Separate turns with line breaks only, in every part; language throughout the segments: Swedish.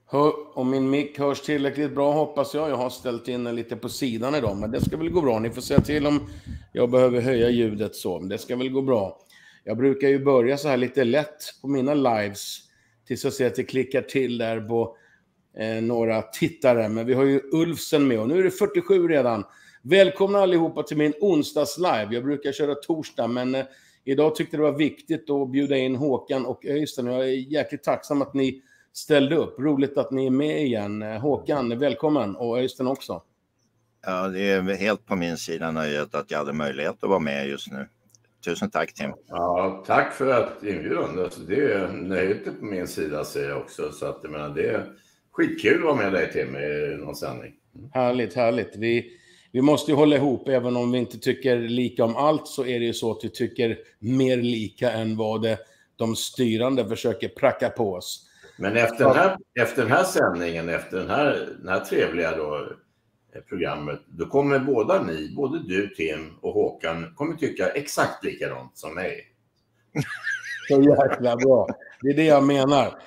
Om min mick hörs tillräckligt bra hoppas jag. Jag har ställt in den lite på sidan idag, men det ska väl gå bra. Ni får säga till om jag behöver höja ljudet så. Men det ska väl gå bra. Jag brukar ju börja så här lite lätt på mina lives tills jag ser att det klickar till där på några tittare. Men vi har ju Ulfsen med och nu är det 47 redan. Välkomna allihopa till min onsdags live. Jag brukar köra torsdag, men idag tyckte det var viktigt att bjuda in Håkan och Öystein. Jag är jäkligt tacksam att ni ställde upp. Roligt att ni är med igen. Håkan, välkommen. Och Öystein också.
Ja, det är helt på min sida nöjet att jag hade möjlighet att vara med just nu. Tusen tack, Tim.
Ja, tack för att inbjudan. Alltså, det är nöjet på min sida, säger jag också. Så att, jag menar, det är skitkul att vara med dig, Tim, i någon sändning.
Härligt, härligt. Vi måste ju hålla ihop, även om vi inte tycker lika om allt, så är det ju så att vi tycker mer lika än vad de styrande försöker pracka på oss.
Men efter den här sändningen, efter den här trevliga programmet, då kommer både du, Tim och Håkan, kommer tycka exakt likadant som mig.
Så jäkla bra. Det är det jag menar.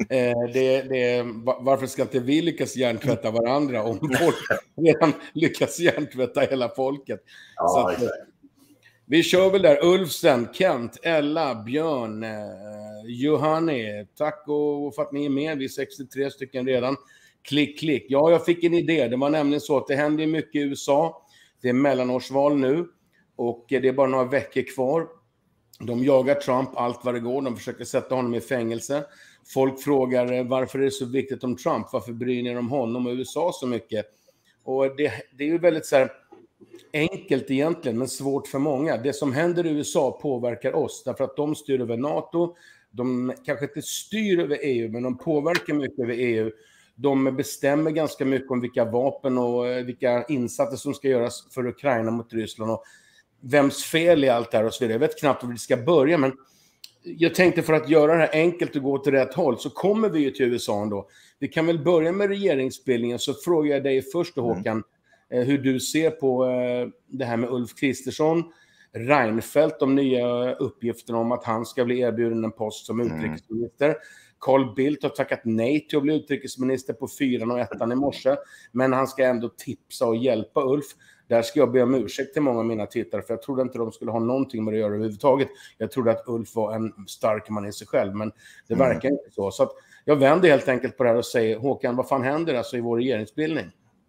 Varför ska inte vi lyckas hjärntvätta varandra om folk redan lyckas hjärntvätta hela folket?
Ja,
så att, vi kör väl där. Ulfsen, Kent, Ella, Björn, Johanni, tack och för att ni är med. Vi är 63 stycken redan. Klick. Ja, jag fick en idé. Det var nämligen så att det händer mycket i USA. Det är mellanårsval nu och det är bara några veckor kvar. De jagar Trump allt vad det går. De försöker sätta honom i fängelse. Folk frågar varför är det så viktigt om Trump? Varför bryr ni er om honom och USA så mycket? Och det är ju väldigt så här enkelt egentligen, men svårt för många. Det som händer i USA påverkar oss. Därför att de styr över NATO. De kanske inte styr över EU, men de påverkar mycket över EU. De bestämmer ganska mycket om vilka vapen och vilka insatser som ska göras för Ukraina mot Ryssland. Och vems fel är allt det här och så vidare. Jag vet knappt hur vi ska börja, men jag tänkte för att göra det här enkelt och gå till rätt håll så kommer vi ju till USA ändå. Vi kan väl börja med regeringsbildningen, så frågar jag dig först då, Håkan, hur du ser på det här med Ulf Kristersson, Reinfeldt, de nya uppgifterna om att han ska bli erbjuden en post som utrikesminister. Carl Bildt har tackat nej till att bli utrikesminister på 4 och 1 i morse, men han ska ändå tipsa och hjälpa Ulf. Där ska jag be om ursäkt till många av mina tittare, för jag trodde inte de skulle ha någonting med det att göra överhuvudtaget. Jag trodde att Ulf var en stark man i sig själv, men det verkar inte så. Så att jag vänder helt enkelt på det här och säger, Håkan, vad fan händer alltså i vår regeringsbildning?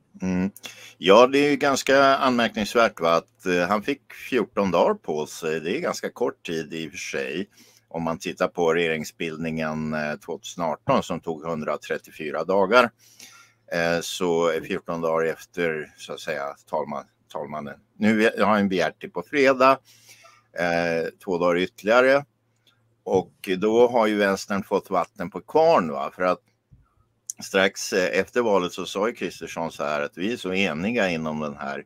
Ja, det är ju ganska anmärkningsvärt att han fick 14 dagar på sig. Det är ganska kort tid i och för sig. Om man tittar på regeringsbildningen 2018 som tog 134 dagar. Så 14 dagar efter, så att säga, talmannen. Nu har han begärt det på fredag, 2 dagar ytterligare. Och då har ju vänstern fått vatten på kvarn, va? För att strax efter valet så sa ju Kristersson så här att vi är så eniga inom den här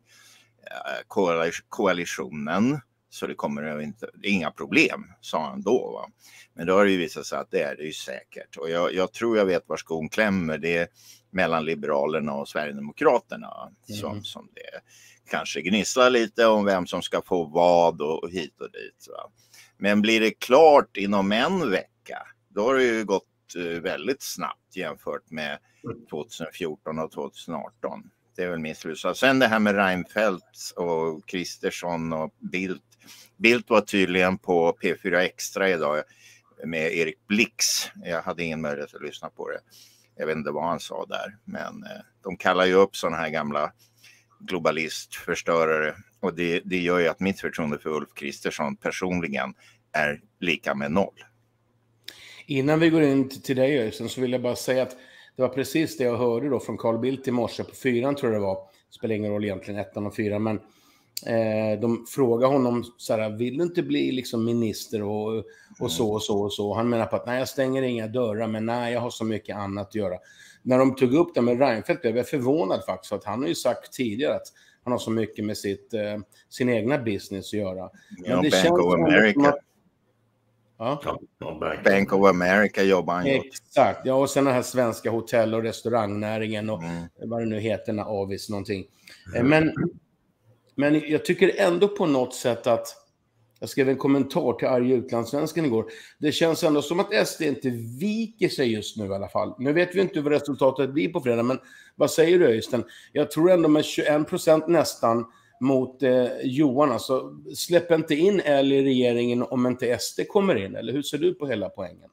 koalitionen så det kommer inga problem, sa han då, va? Men då har det ju visat sig att det är det ju säkert. Och jag tror jag vet var skon klämmer. Det är mellan Liberalerna och Sverigedemokraterna som det kanske gnisslar lite om vem som ska få vad och hit och dit, va? Men blir det klart inom en vecka, då har det ju gått väldigt snabbt jämfört med 2014 och 2018. Det är väl min slutsats. Sen det här med Reinfeldt och Kristersson och Bildt. Bildt var tydligen på P4 Extra idag med Erik Blix. Jag hade ingen möjlighet att lyssna på det. Jag vet inte vad han sa där. Men de kallar ju upp sådana här gamla globalistförstörare. Och det gör ju att mitt förtroende för Ulf Kristersson personligen är lika med 0.
Innan vi går in till dig, Öystein, så vill jag bara säga att det var precis det jag hörde då från Carl Bildt i morse på 4, tror jag det var. Det spelar ingen roll egentligen 1 och 4, men de frågar honom så här, vill du inte bli liksom minister och så. Han menar på att nej, jag stänger inga dörrar, men nej, jag har så mycket annat att göra. När de tog upp det med Reinfeldt blev jag förvånad faktiskt, för att han har ju sagt tidigare att han har så mycket med sin egna business att göra. Men det
Bank of America.
Ja.
Bank of America jobbar han ju.
Exakt, ja, och sen den här svenska hotell- och restaurangnäringen och vad det nu heter, Avis någonting. Men jag tycker ändå på något sätt att Jag skrev en kommentar till arga utlandssvenskan igår. Det känns ändå som att SD inte viker sig just nu i alla fall. Nu vet vi inte vad resultatet blir på fredag, men vad säger du, Öystein? Jag tror ändå med 21% nästan mot Johan. Alltså, släpp inte in L i regeringen om inte SD kommer in. Eller hur ser du på hela poängen?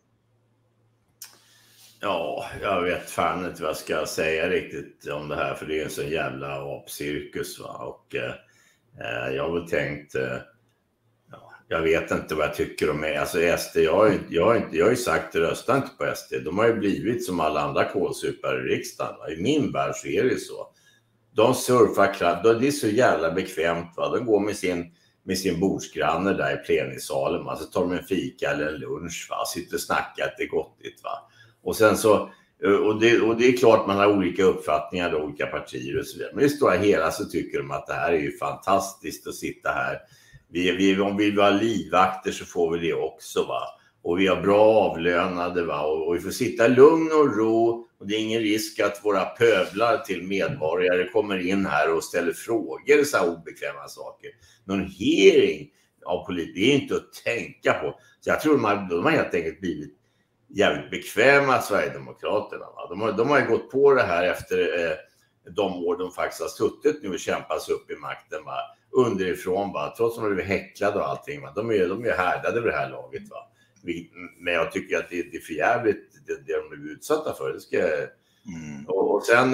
Ja, jag vet fan inte vad jag ska säga riktigt om det här, för det är en sån jävla apcirkus, va? Och jag har väl tänkt, jag vet inte vad jag tycker om det. Alltså SD, jag har ju sagt, rösta inte på SD. De har ju blivit som alla andra kålsupare i riksdagen, va? I min värld så är det så. De surfar klart, det är så jävla bekvämt, va? De går med sin bordsgranne där i plenisalen, va? Så tar de en fika eller en lunch, va? Sitter och snackar att det är gottigt, va? Och sen så, och det är klart man har olika uppfattningar då, olika partier och så vidare. Men i stora hela så tycker de att det här är ju fantastiskt att sitta här. Om vi vill vara livvakter så får vi det också, va. Och vi har bra avlönade, va. Och vi får sitta lugn och ro. Och det är ingen risk att våra pövlar till medborgare kommer in här och ställer frågor, så här obekväma saker. Någon hearing av politiker, det är inte att tänka på. Så jag tror de har helt enkelt blivit jävligt bekväma, Sverigedemokraterna, va? De har ju gått på det här efter de år de faktiskt har suttit nu och kämpat sig upp i makten, va? Underifrån, va? Trots att de är häcklade och allting, va? De är härdade över det här laget, va? Men jag tycker att det är för jävligt det de är utsatta för. Det ska... Och sen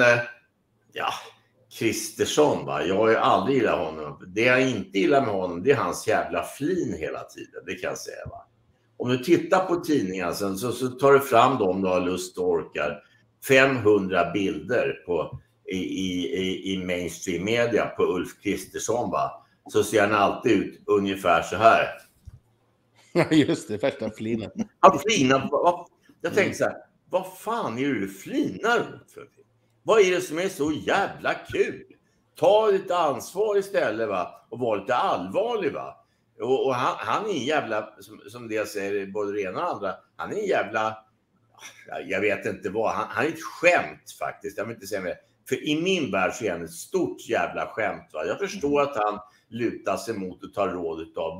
Kristersson, va? Jag har ju aldrig gillat honom. Det jag inte gillar med honom, det är hans jävla flin hela tiden, det kan jag säga, va? Om du tittar på tidningen sen, så tar du fram dem du har lust och orkar. 500 bilder i mainstream media på Ulf Kristersson, va? Så ser han alltid ut ungefär så här.
Ja, just det, första flinet.
Han flinar. Jag tänkte så här, vad fan är det du flinar för? Vad är det som är så jävla kul? Ta lite ansvar istället, va? Och var lite allvarlig, va? Och han är en jävla, som det säger både det ena och andra, han är en jävla, jag vet inte vad, han är ett skämt faktiskt, jag vill inte säga mer. För i min värld så är han ett stort jävla skämt, va? Jag förstår att han lutar sig mot att ta rådet av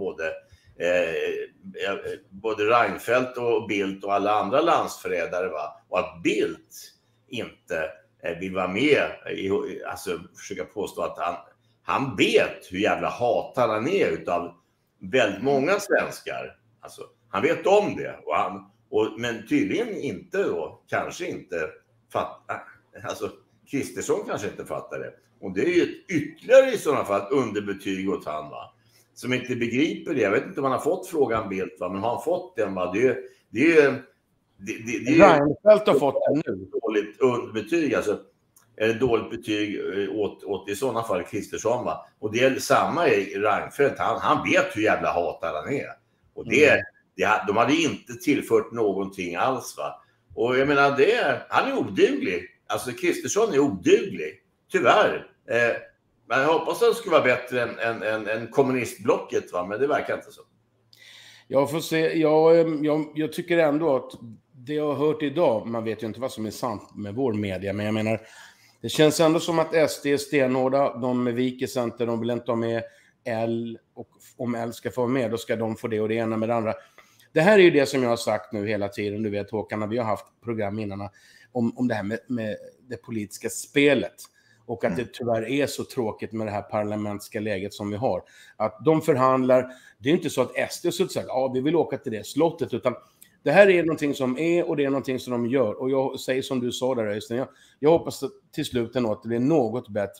både Reinfeldt och Bildt och alla andra landsförrädare, va? Och att Bildt inte vill vara med, alltså försöka påstå att han vet hur jävla hatad han är utav väldigt många svenskar. Alltså, han vet om det. Men tydligen inte då. Kanske inte fattar. Alltså, Kristersson kanske inte fattar det. Och det är ju ytterligare i sådana fall underbetyg åt han, va. Som inte begriper det. Jag vet inte om han har fått frågan Bildt, va. Men har han fått den, va. Det är
Reinfeldt har fått den nu.
Dåligt underbetyg, alltså. Eller dåligt betyg åt i sådana fall Kristersson, va. Och det är samma i Reinfeldt. Han vet hur jävla hatad han är. Och de hade inte tillfört någonting alls, va. Och jag menar, han är oduglig. Alltså Kristersson är oduglig. Tyvärr. Men jag hoppas att det skulle vara bättre än kommunistblocket, va. Men det verkar inte så. Jag
får se. Jag tycker ändå att det jag har hört idag, man vet ju inte vad som är sant med vår media, men jag menar, det känns ändå som att SD är stenhårda. De viker sig inte, de vill inte ha med L. Och om L ska få med, då ska de få det och det ena med det andra. Det här är ju det som jag har sagt nu hela tiden. Du vet, Håkan, när vi har haft program innan om det här med det politiska spelet. Och att det tyvärr är så tråkigt med det här parlamentska läget som vi har. Att de förhandlar. Det är inte så att SD så att säga, vi vill åka till det slottet, utan det här är någonting som är, och det är någonting som de gör. Och jag säger som du sa där, Öystein, jag hoppas till slut att det blir något bättre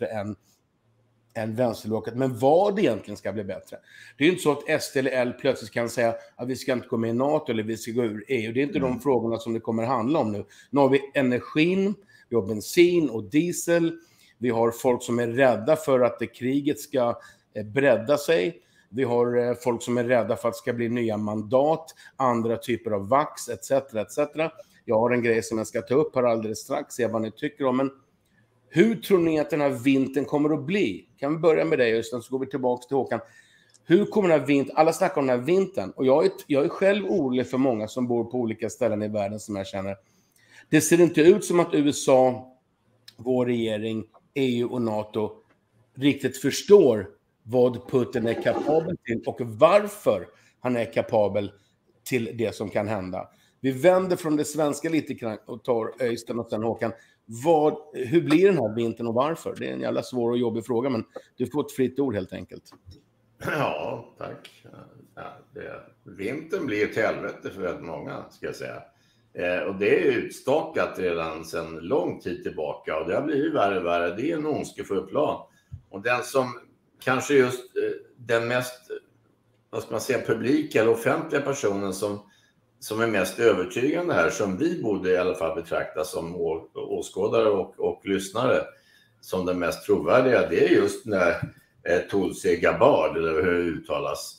än vänsterblocket. Men vad det egentligen ska bli bättre. Det är ju inte så att SD eller L plötsligt kan säga att vi ska inte gå med i NATO eller vi ska gå ur EU. Det är inte de frågorna som det kommer att handla om nu. Nu har vi energin, vi har bensin och diesel. Vi har folk som är rädda för att kriget ska bredda sig. Vi har folk som är rädda för att det ska bli nya mandat, andra typer av vax, etc. etc. Jag har en grej som jag ska ta upp här alldeles strax, se vad ni tycker om. Men hur tror ni att den här vintern kommer att bli? Kan vi börja med det just så går vi tillbaka till Håkan. Hur kommer den här vintern, alla snackar om den här vintern, och jag är själv orolig för många som bor på olika ställen i världen som jag känner. Det ser inte ut som att USA, vår regering, EU och NATO riktigt förstår vad Putin är kapabel till och varför han är kapabel till det som kan hända. Vi vänder från det svenska lite grann och tar Öystein och sen Håkan. Hur blir den här vintern och varför? Det är en jävla svår och jobbig fråga, men du får ett fritt ord helt enkelt.
Ja, tack. Vintern blir ett helvete för väldigt många, ska jag säga. Och det är utstakat redan sedan lång tid tillbaka och det har blivit värre och värre. Det är en ondskefull plan. Och den som kanske just den mest, vad ska man säga, publika eller offentliga personen som är mest övertygande här, som vi borde i alla fall betrakta som åskådare och lyssnare som den mest trovärdiga, det är just när Tulsi Gabbard, eller hur det uttalas,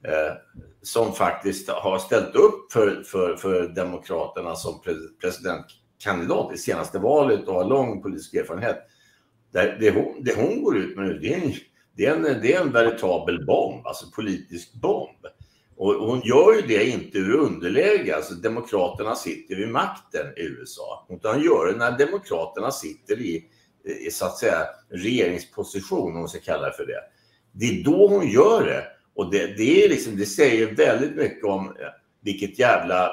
som faktiskt har ställt upp för Demokraterna som presidentkandidat i senaste valet och har lång politisk erfarenhet. Det hon går ut med nu, det är en veritabel bomb, alltså politisk bomb. Och hon gör ju det inte ur underläge, alltså Demokraterna sitter vid makten i USA. Utan hon gör det när Demokraterna sitter i så att säga regeringsposition, om man ska kalla det för det. Det är då hon gör det. Och det är liksom, det säger väldigt mycket om vilket jävla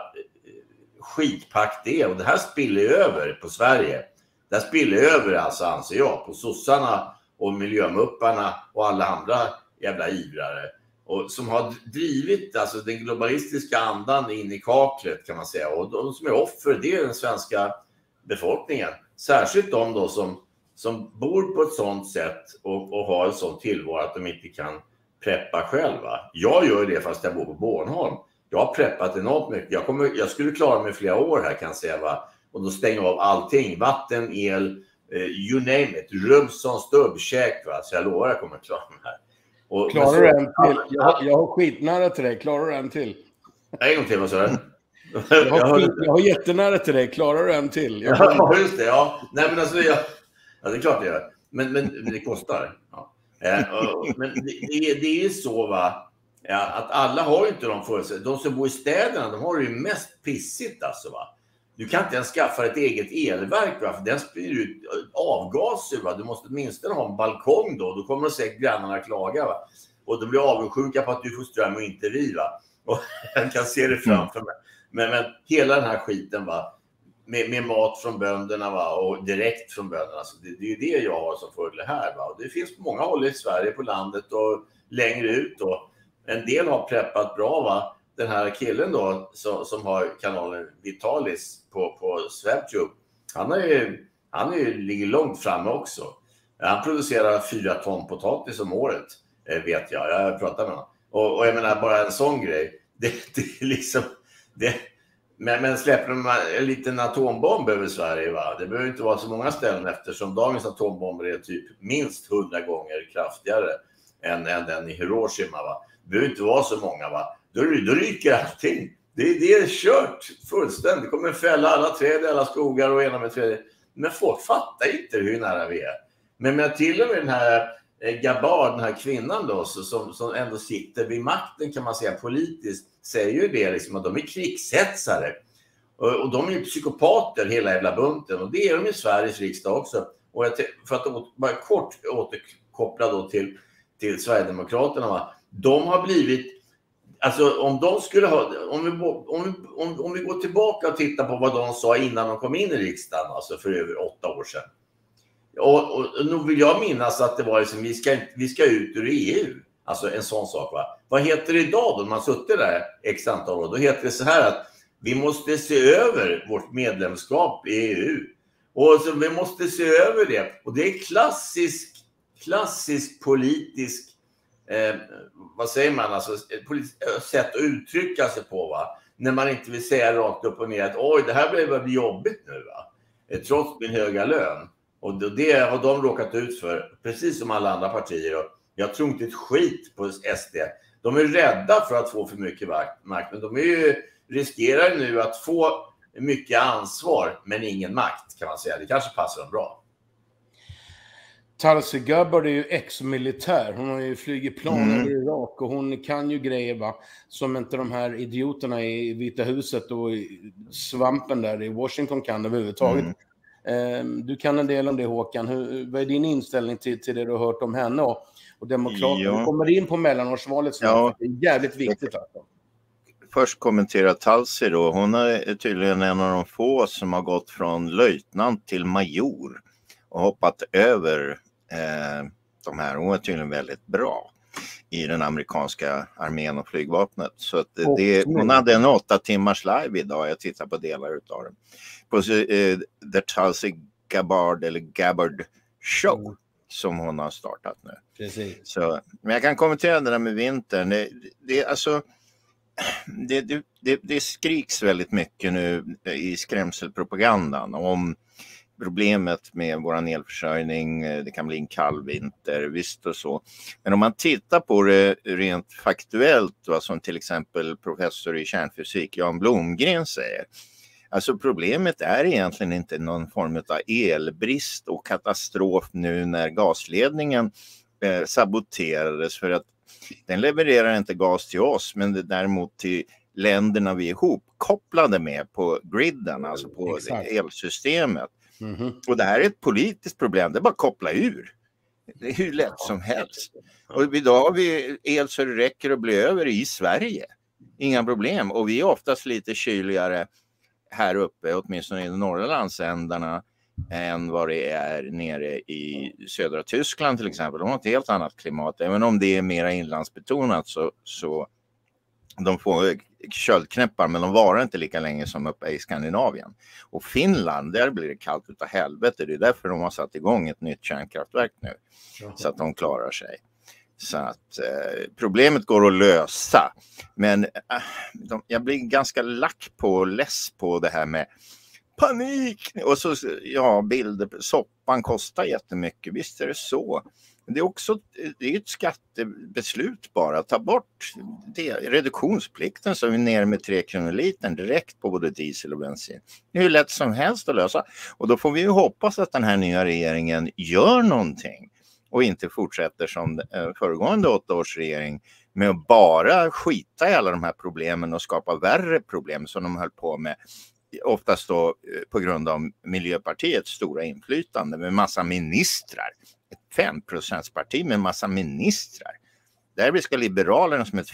skitpack det är. Och det här spiller över på Sverige. Det här spiller över, alltså, anser jag, på sossarna och miljömupparna och alla andra jävla ivrare. Och som har drivit alltså den globalistiska andan in i kaklet, kan man säga. Och de som är offer, det är den svenska befolkningen. Särskilt de då som bor på ett sånt sätt och har en sån tillvaro att de inte kan preppa själva. Jag gör det fast jag bor på Bornholm. Jag har preppat enormt mycket. Jag skulle klara mig flera år här, kan jag säga, va? Och då stänger av allting. Vatten, el, you name it. Rubbson, stubbkäk, va? Så jag lovar jag kommer klara mig här. Och,
klarar du en till? Jag har skitnära till dig. Klarar du en till?
En gång till, vad sa du?
Jag har jättenära till dig. Klarar du en till?
Ja, just det. Ja. Nej, men alltså, ja, det är klart det gör. Men det kostar. Ja. Men det är ju så, va, att alla har ju inte de förutsättningarna. De som bor i städerna, de har det ju mest pissigt, alltså, va. Du kan inte ens skaffa ett eget elverk, va, för den spyr ut avgaser, va. Du måste åtminstone ha en balkong då kommer säkert grannarna klaga, va. Och de blir avundsjuka på att du får ström och inte vi, va. Och jag kan se det framför mig. Men hela den här skiten, va, med mat från bönderna, va, och direkt från bönderna. Så det är ju det jag har som fördel här, va. Och det finns på många håll i Sverige, på landet och längre ut då. En del har preppat bra, va. Den här killen då som har kanalen Vitalis på Swebtube, han ligger långt framme också. Han producerar 4 ton potatis om året, vet jag pratar med honom. Och jag menar, bara en sån grej, det är liksom det. Men släpper de en liten atombomb över Sverige, va? Det behöver inte vara så många ställen, eftersom dagens atombomber är typ minst 100 gånger kraftigare än den i Hiroshima, va? Det behöver inte vara så många, va? Då ryker allting. Det är kört fullständigt. Det kommer fälla alla träd, alla skogar och ena med träd. Men folk fattar inte hur nära vi är. Men till och med den här Gabbard, den här kvinnan då, som ändå sitter vid makten, kan man säga, politiskt, säger ju det liksom, att de är krigshetsare. Och de är ju psykopater, hela jävla bunten. Och det är de i Sveriges riksdag också. Och för att bara kort återkoppla då till Sverigedemokraterna, va? De har blivit, alltså om de skulle ha, om vi går tillbaka och tittar på vad de sa innan de kom in i riksdagen, alltså för över 8 år sedan. Och nu vill jag minnas att det var liksom, vi ska ut ur EU. Alltså en sån sak, va. Vad heter det idag då man suttit där x antal år? Då heter det så här att vi måste se över vårt medlemskap i EU. Och så vi måste se över det. Och det är klassisk politisk, vad säger man, alltså ett politiskt sätt att uttrycka sig på, va. När man inte vill säga rakt upp och ner att oj, det här blev jobbigt nu, va. Trots min höga lön. Och det har de råkat ut för, precis som alla andra partier. Och jag tror inte ett skit på SD. De är rädda för att få för mycket makt. Men de riskerar nu att få mycket ansvar, men ingen makt, kan man säga. Det kanske passar dem bra.
Tulsi Gabbard är ju ex-militär. Hon har ju flugit plan över Irak och hon kan ju grejer, va, som inte de här idioterna i Vita huset och i svampen där i Washington kan överhuvudtaget. Du kan en del om det, Håkan. Vad är din inställning till det du har hört om henne? och Demokraterna.
Ja.
Vi kommer in på mellanårsvalet snart.
Ja.
Det är jävligt viktigt alltså.
Först kommentera Talsi då. Hon är tydligen en av de få som har gått från löjtnant till major och hoppat över de här. Hon är tydligen väldigt bra i den amerikanska armén och flygvapnet. Så att hon hade en 8 timmars live idag. Jag tittar på delar utav den. På The Tulsi Gabbard Show som hon har startat nu.
Precis.
Så, men jag kan kommentera det där med vintern. Det skriks väldigt mycket nu i skrämselpropagandan om problemet med vår elförsörjning. Det kan bli en kall vinter, visst och så. Men om man tittar på det rent faktuellt, vad som till exempel professor i kärnfysik Jan Blomgren säger. Alltså problemet är egentligen inte någon form av elbrist och katastrof nu när gasledningen saboterades, för att den levererar inte gas till oss, men det däremot till länderna vi är ihopkopplade med på griden, alltså på elsystemet. Och det här är ett politiskt problem, det är bara att koppla ur. Det är hur lätt som helst. Och idag har vi el så det räcker att bli över i Sverige. Inga problem. Och vi är oftast lite kyligare här uppe, åtminstone i de norra landsändarna, än vad det är nere i södra Tyskland till exempel. De har ett helt annat klimat. Även om det är mer inlandsbetonat så de får köldknäppar, men de varar inte lika länge som uppe i Skandinavien. Och Finland, där blir det kallt utav helvete. Det är därför de har satt igång ett nytt kärnkraftverk nu. Så att de klarar sig. Så att problemet går att lösa. Men jag blir ganska lack på och less på det här med panik. Och så, bilder. Soppan kostar jättemycket. Visst är det så. Det är också ett skattebeslut bara. Ta bort reduktionsplikten så är vi ner med 3 kronor litern direkt på både diesel och bensin. Det är hur lätt som helst att lösa. Och då får vi ju hoppas att den här nya regeringen gör någonting. Och inte fortsätter som föregående 8 års regering med att bara skita i alla de här problemen och skapa värre problem som de höll på med. Oftast då på grund av Miljöpartiets stora inflytande med massa ministrar. Ett 5%-parti med massa ministrar. Där ska Liberalerna som ett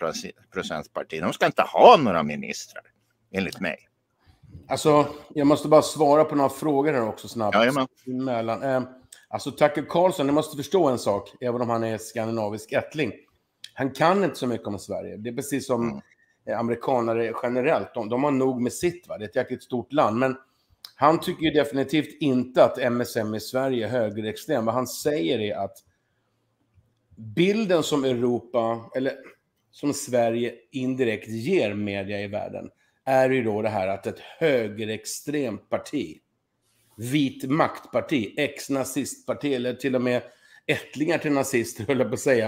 5%-parti. De ska inte ha några ministrar, enligt mig.
Alltså, jag måste bara svara på några frågor här också snabbt.
Jajamän.
Alltså, Tucker Carlson, ni måste förstå en sak, även om han är skandinavisk ättling. Han kan inte så mycket om Sverige. Det är precis som amerikanare generellt. De har nog med sitt, va? Det är ett jäkligt stort land. Men han tycker ju definitivt inte att MSM i Sverige är högerextrem. Vad han säger är att bilden som Europa, eller som Sverige indirekt ger media i världen, är ju då det här att ett högerextremt parti, vit maktparti, ex-nazistparti eller till och med ättlingar till nazister, höll jag på att säga.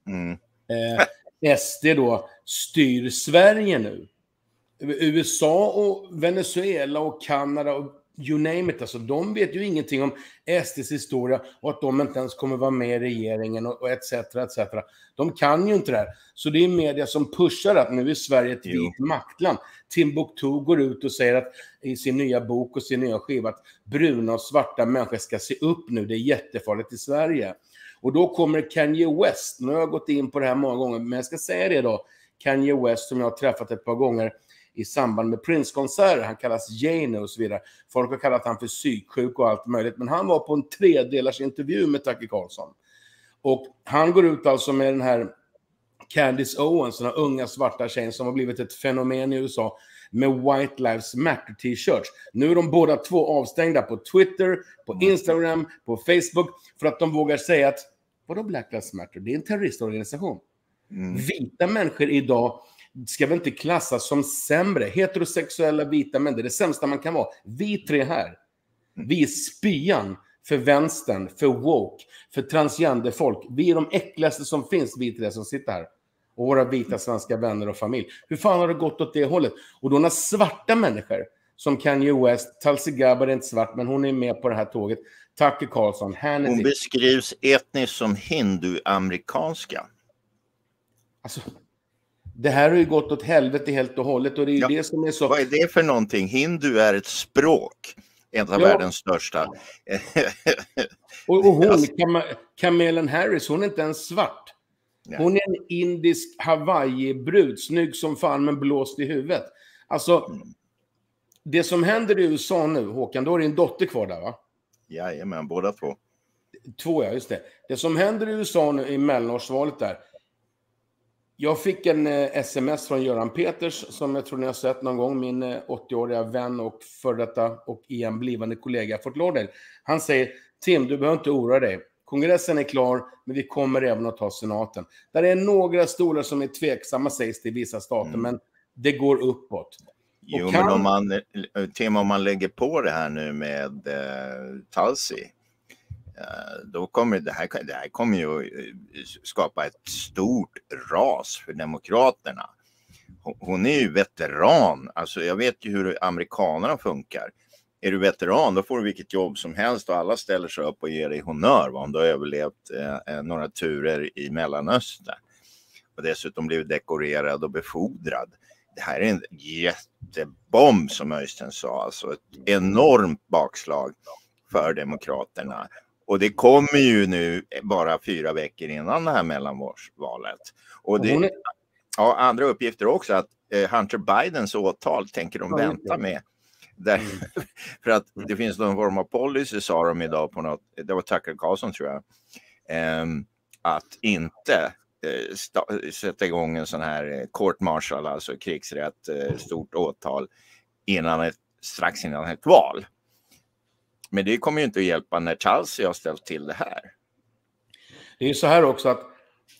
SD då styr Sverige nu. USA och Venezuela och Kanada och you name it, alltså de vet ju ingenting om SDs historia och att de inte ens kommer vara med i regeringen och etc. De kan ju inte det här. Så det är media som pushar att nu är Sverige ett vitt maktland. Timbuktu går ut och säger att i sin nya bok och sin nya skiva att bruna och svarta människor ska se upp nu, det är jättefarligt i Sverige. Och då kommer Kanye West, nu har jag gått in på det här många gånger, men jag ska säga det då, Kanye West som jag har träffat ett par gånger i samband med Prince-konserter, han kallas Jane och så vidare. Folk har kallat han för psyksjuk och allt möjligt, men han var på en 3-delars intervju med Tucker Carlson. Och han går ut alltså med den här Candace Owens, den här unga svarta tjejen som har blivit ett fenomen i USA, med White Lives Matter t-shirts. Nu är de båda två avstängda på Twitter, på Instagram, på Facebook, för att de vågar säga att vadå Black Lives Matter? Det är en terroristorganisation. Vita människor idag ska väl inte klassas som sämre. Heterosexuella vita män, det är det sämsta man kan vara. Vi 3 här, vi är spyan för vänstern, för woke, för transgenderfolk. Vi är de äckligaste som finns, vi 3 som sitter här. Och våra vita svenska vänner och familj. Hur fan har det gått åt det hållet? Och då när svarta människor, som Kanye West, Tulsi Gabbard är inte svart, men hon är med på det här tåget. Tucker Carlson, Hannity.
Hon beskrivs etniskt som hindu-amerikanska.
Alltså, det här har ju gått åt helvete helt och hållet. Och det är ju det som är så...
Vad är det för någonting? Hindu är ett språk. En av världens största.
Och hon, Kamala Harris, hon är inte ens svart.
Ja.
Hon är en indisk Hawaii-brud, snygg som fan men blåst i huvudet. Alltså, det som händer i USA nu, Håkan, då är din dotter kvar där, va?
Jajamän, båda två.
Två, ja, just det. Det som händer i USA nu i mellanårsvalet där. Jag fick en sms från Göran Peters, som jag tror ni har sett någon gång, min 80-åriga vän och för detta och igen blivande kollega Fort Lauderdale. Han säger, Tim, du behöver inte oroa dig. Kongressen är klar, men vi kommer även att ta senaten. Där är några stolar som är tveksamma, sägs det i vissa stater, men det går uppåt.
Jo, men om man lägger på det här nu med Tulsi, då kommer det här kommer ju skapa ett stort ras för demokraterna. Hon är ju veteran. Alltså jag vet ju hur amerikanerna funkar. Är du veteran, då får du vilket jobb som helst och alla ställer sig upp och ger dig honör om du har överlevt några turer i Mellanöstern. Och dessutom blivit dekorerad och befordrad. Det här är en jättebomb som Öystein sa. Alltså ett enormt bakslag för demokraterna. Och det kommer ju nu bara 4 veckor innan det här mellanvalet. Och det, andra uppgifter också att Hunter Bidens åtal tänker de vänta med. För att det finns någon form av policy, sa de idag på något, det var Tucker Carlson tror jag, att inte sätta igång en sån här court martial, alltså krigsrätt, stort åtal strax innan ett val. Men det kommer ju inte att hjälpa när Tulsi har ställt till det här.
Det är ju så här också att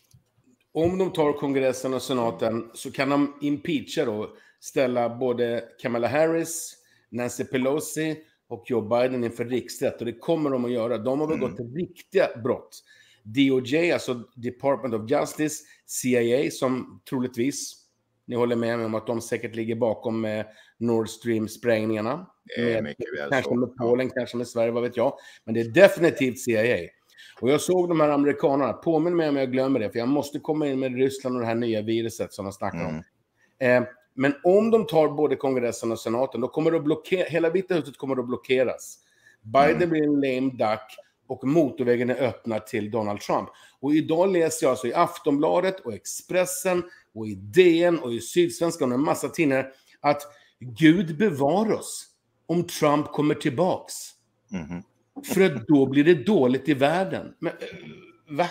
om de tar kongressen och senaten så kan de impeacha då, ställa både Kamala Harris, Nancy Pelosi och Joe Biden inför riksrätt. Och det kommer de att göra. De har begått riktiga brott. DOJ, alltså Department of Justice, CIA, som troligtvis, ni håller med mig om att de säkert ligger bakom Nord Stream-sprängningarna. Kanske med Polen, kanske med Sverige, vad vet jag. Men det är definitivt CIA. Och jag såg de här amerikanerna, påminn mig om jag glömmer det, för jag måste komma in med Ryssland och det här nya viruset som de snackar om. Men om de tar både kongressen och senaten, då kommer det att blockera, hela Vita huset kommer att blockeras. Biden blir en lame duck och motorvägen är öppnad till Donald Trump. Och idag läser jag alltså i Aftonbladet och Expressen och i DN och i Sydsvenskan och en massa tidningar att Gud bevar oss om Trump kommer tillbaks. För att då blir det dåligt i världen. Men, va?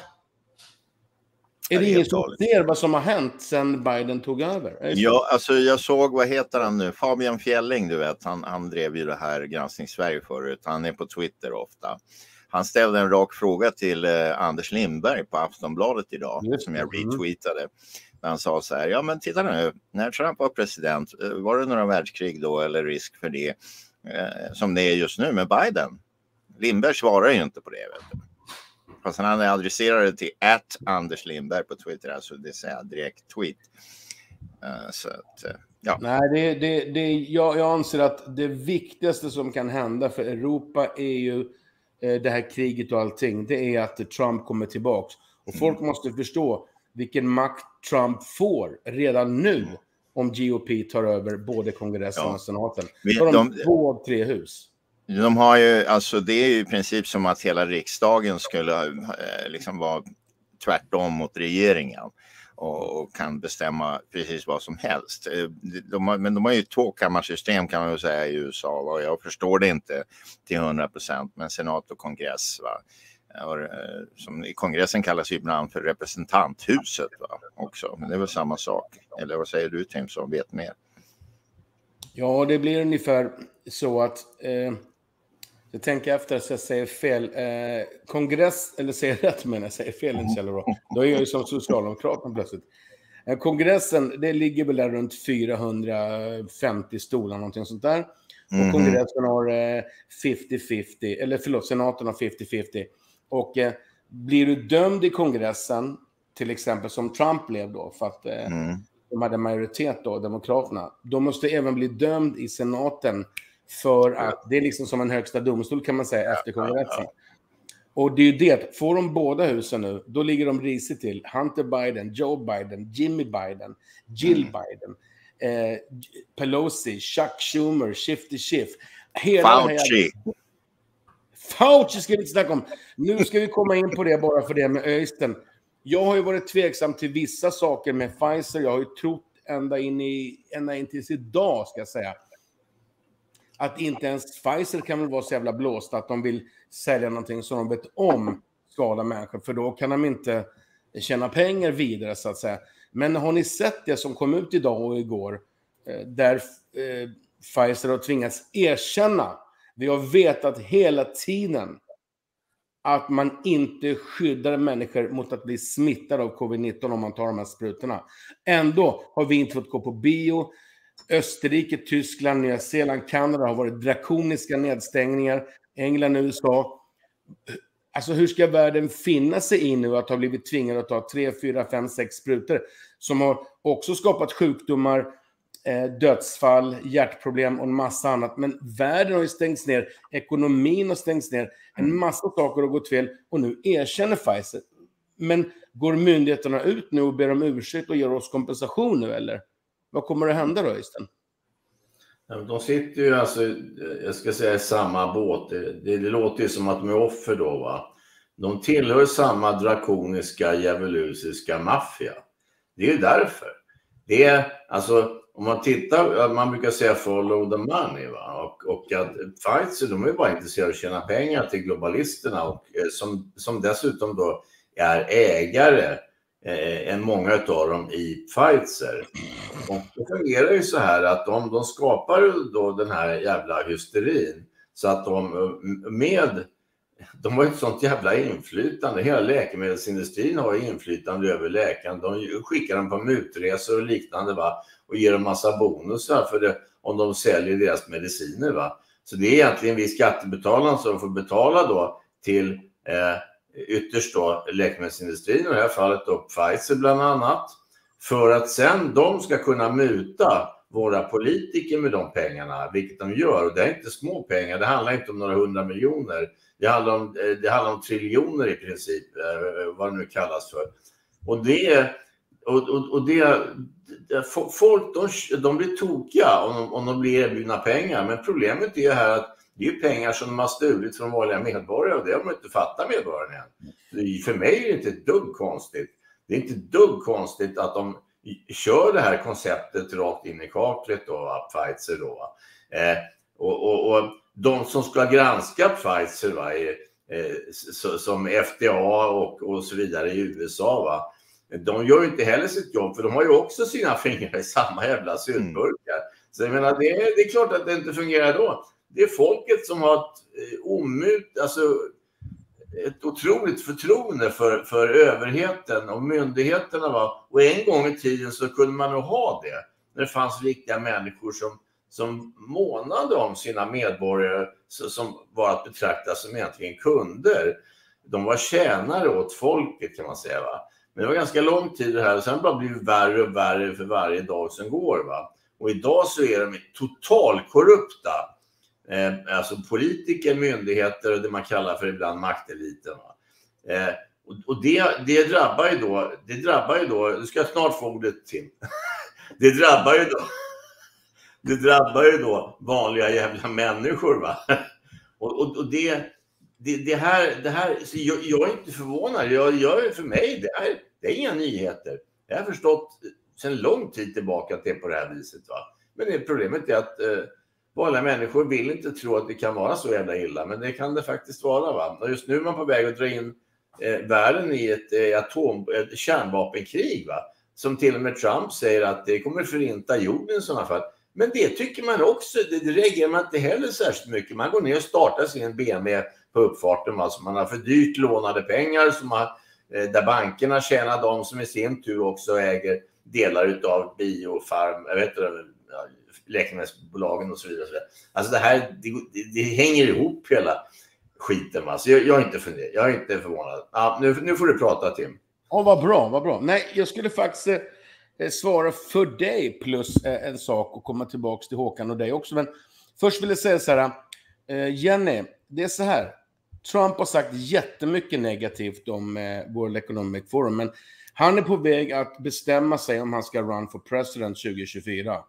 Är det ingen som ser vad som har hänt sedan Biden tog över?
Ja, alltså jag såg, vad heter han nu? Fabian Fjelling, du vet. Han drev ju det här Granskning Sverige förut. Han är på Twitter ofta. Han ställde en rak fråga till Anders Lindberg på Aftonbladet idag, som jag retweetade. Han sa så här, ja men titta nu, när Trump var president, var det några världskrig då eller risk för det som det är just nu med Biden? Lindberg svarar ju inte på det, vet du. Fast han adresserade till @Anders Lindberg på Twitter, alltså det säger direkt tweet. Så att, ja.
Nej, jag anser att det viktigaste som kan hända för Europa är ju det här kriget och allting. Det är att Trump kommer tillbaks. Och folk måste förstå vilken makt Trump får redan nu om GOP tar över både kongressen och senaten. De 2 av 3 hus.
De har ju, alltså det är ju i princip som att hela riksdagen skulle liksom vara tvärtom mot regeringen och kan bestämma precis vad som helst. Men de har ju 2-kammarsystem kan man ju säga i USA, och jag förstår det inte till 100%, men senat och kongress, va? Och, som i kongressen kallas ju ibland för representanthuset, va? Också, men det är väl samma sak. Eller vad säger du, Tim, som vet mer?
Ja, det blir ungefär så att jag tänker efter att jag säger fel. Kongress, eller säger rätt, men jag säger fel inte så bra. Då är jag ju som socialdemokraten plötsligt. Kongressen, det ligger väl där runt 450 stolar, någonting sånt där. Och kongressen har 50-50, eller förlåt, senaten har 50-50. Och blir du dömd i kongressen, till exempel som Trump blev då, för att de hade majoritet då, demokraterna, då måste även bli dömd i senaten för att det är liksom som en högsta domstol kan man säga efter kongressen. Och det är ju det, får de båda husen nu, då ligger de risigt till. Hunter Biden, Joe Biden, Jimmy Biden, Jill Biden, Pelosi, Chuck Schumer, Shifty Schiff. Fauci ska vi inte snacka om. Nu ska vi komma in på det bara för det med Öystein. Jag har ju varit tveksam till vissa saker med Pfizer. Jag har ju trott ända in tills idag, ska jag säga, att inte ens Pfizer kan väl vara så jävla blåst att de vill sälja någonting som de vet om skadar människor. För då kan de inte tjäna pengar vidare, så att säga. Men har ni sett det som kom ut idag och igår? Där Pfizer har tvingats erkänna. Vi har vetat hela tiden att man inte skyddar människor mot att bli smittade av covid-19 om man tar de här sprutorna. Ändå har vi inte fått gå på bio. Österrike, Tyskland, Nya Zeeland, Kanada har varit drakoniska nedstängningar. England, USA. Alltså hur ska världen finna sig i nu att ha blivit tvingade att ta 3, 4, 5, 6 sprutor som har också skapat sjukdomar, dödsfall, hjärtproblem och en massa annat. Men världen har ju stängts ner, ekonomin har stängts ner, en massa saker har gått fel och nu erkänner Pfizer. Men går myndigheterna ut nu och ber om ursäkt och ger oss kompensation nu, eller? Vad kommer att hända då, Öystein?
De sitter ju alltså, jag ska säga, i samma båt. Det låter ju som att de är offer då, va? De tillhör samma drakoniska, djävulusiska maffia. Det är ju därför. Det är, alltså, om man tittar, man brukar säga follow the money, va? Och att Pfizer, de är bara intresserade av att tjäna pengar till globalisterna och som dessutom då är ägare än många av dem i Pfizer. Och det fungerar ju så här att de skapar då den här jävla hysterin så att de har ett sånt jävla inflytande. Hela läkemedelsindustrin har inflytande över läkaren. De skickar dem på mutresor och liknande, va? Och ger dem massa bonusar för det, om de säljer deras mediciner, va? Så det är egentligen vi skattebetalare som får betala då till ytterst då läkemedelsindustrin, och i det här fallet då Pfizer bland annat, för att sen de ska kunna muta våra politiker med de pengarna, vilket de gör. Och det är inte små pengar, det handlar inte om några 100 miljoner. Det handlar om triljoner i princip, vad det nu kallas för. Och folk de blir tokiga om de blir erbjudna pengar. Men problemet är här att det är pengar som de har stulit från vanliga medborgare, och det har man inte fattat medborgarna än. För mig är det inte ett dugg konstigt. Det är inte ett dugg konstigt att de kör det här konceptet rakt in i kaklet då, Pfizer då. Och de som ska granska Pfizer, va, som FDA och så vidare i USA, va, de gör ju inte heller sitt jobb, för de har ju också sina fingrar i samma jävla syndburkar. Så jag menar, det är klart att det inte fungerar då. Det är folket som har ett otroligt förtroende för överheten och myndigheterna, va? Och en gång i tiden så kunde man nog ha det. När det fanns riktiga människor som månade om sina medborgare, som var att betrakta som egentligen kunder. De var tjänare åt folket, kan man säga, va? Men det var ganska lång tid det här, och sen bara blivit värre och värre för varje dag som går, va? Och idag så är de totalkorrupta. Alltså politiker, myndigheter och det man kallar för ibland makteliten. Och det drabbar ju då, du ska snart få ordet till. Det drabbar ju då vanliga jävla människor, va? Och det här så jag är inte förvånad. För mig det är inga nyheter. Jag har förstått sedan lång tid tillbaka att det är på det här viset, va? Men problemet är att vanliga människor vill inte tro att det kan vara så jävla illa, men det kan det faktiskt vara, va? Och just nu är man på väg att dra in världen i ett kärnvapenkrig, va? Som till och med Trump säger att det kommer förinta jorden i sådana fall. Men det tycker man också, det reagerar man inte heller särskilt mycket. Man går ner och startar sin BMW på uppfarten, alltså man har för dyrt lånade pengar där bankerna tjänar, de som i sin tur också äger delar utav biofarm, läkemedelsbolagen och så vidare. Alltså det här, det hänger ihop hela skiten. Alltså jag är inte förvånad. Ja, nu får du prata, Tim.
Ja, vad bra. Nej, jag skulle faktiskt svara för dig plus en sak och komma tillbaka till Håkan och dig också. Men först vill jag säga så här, Jenny, det är så här. Trump har sagt jättemycket negativt om World Economic Forum, men han är på väg att bestämma sig om han ska run for president 2024.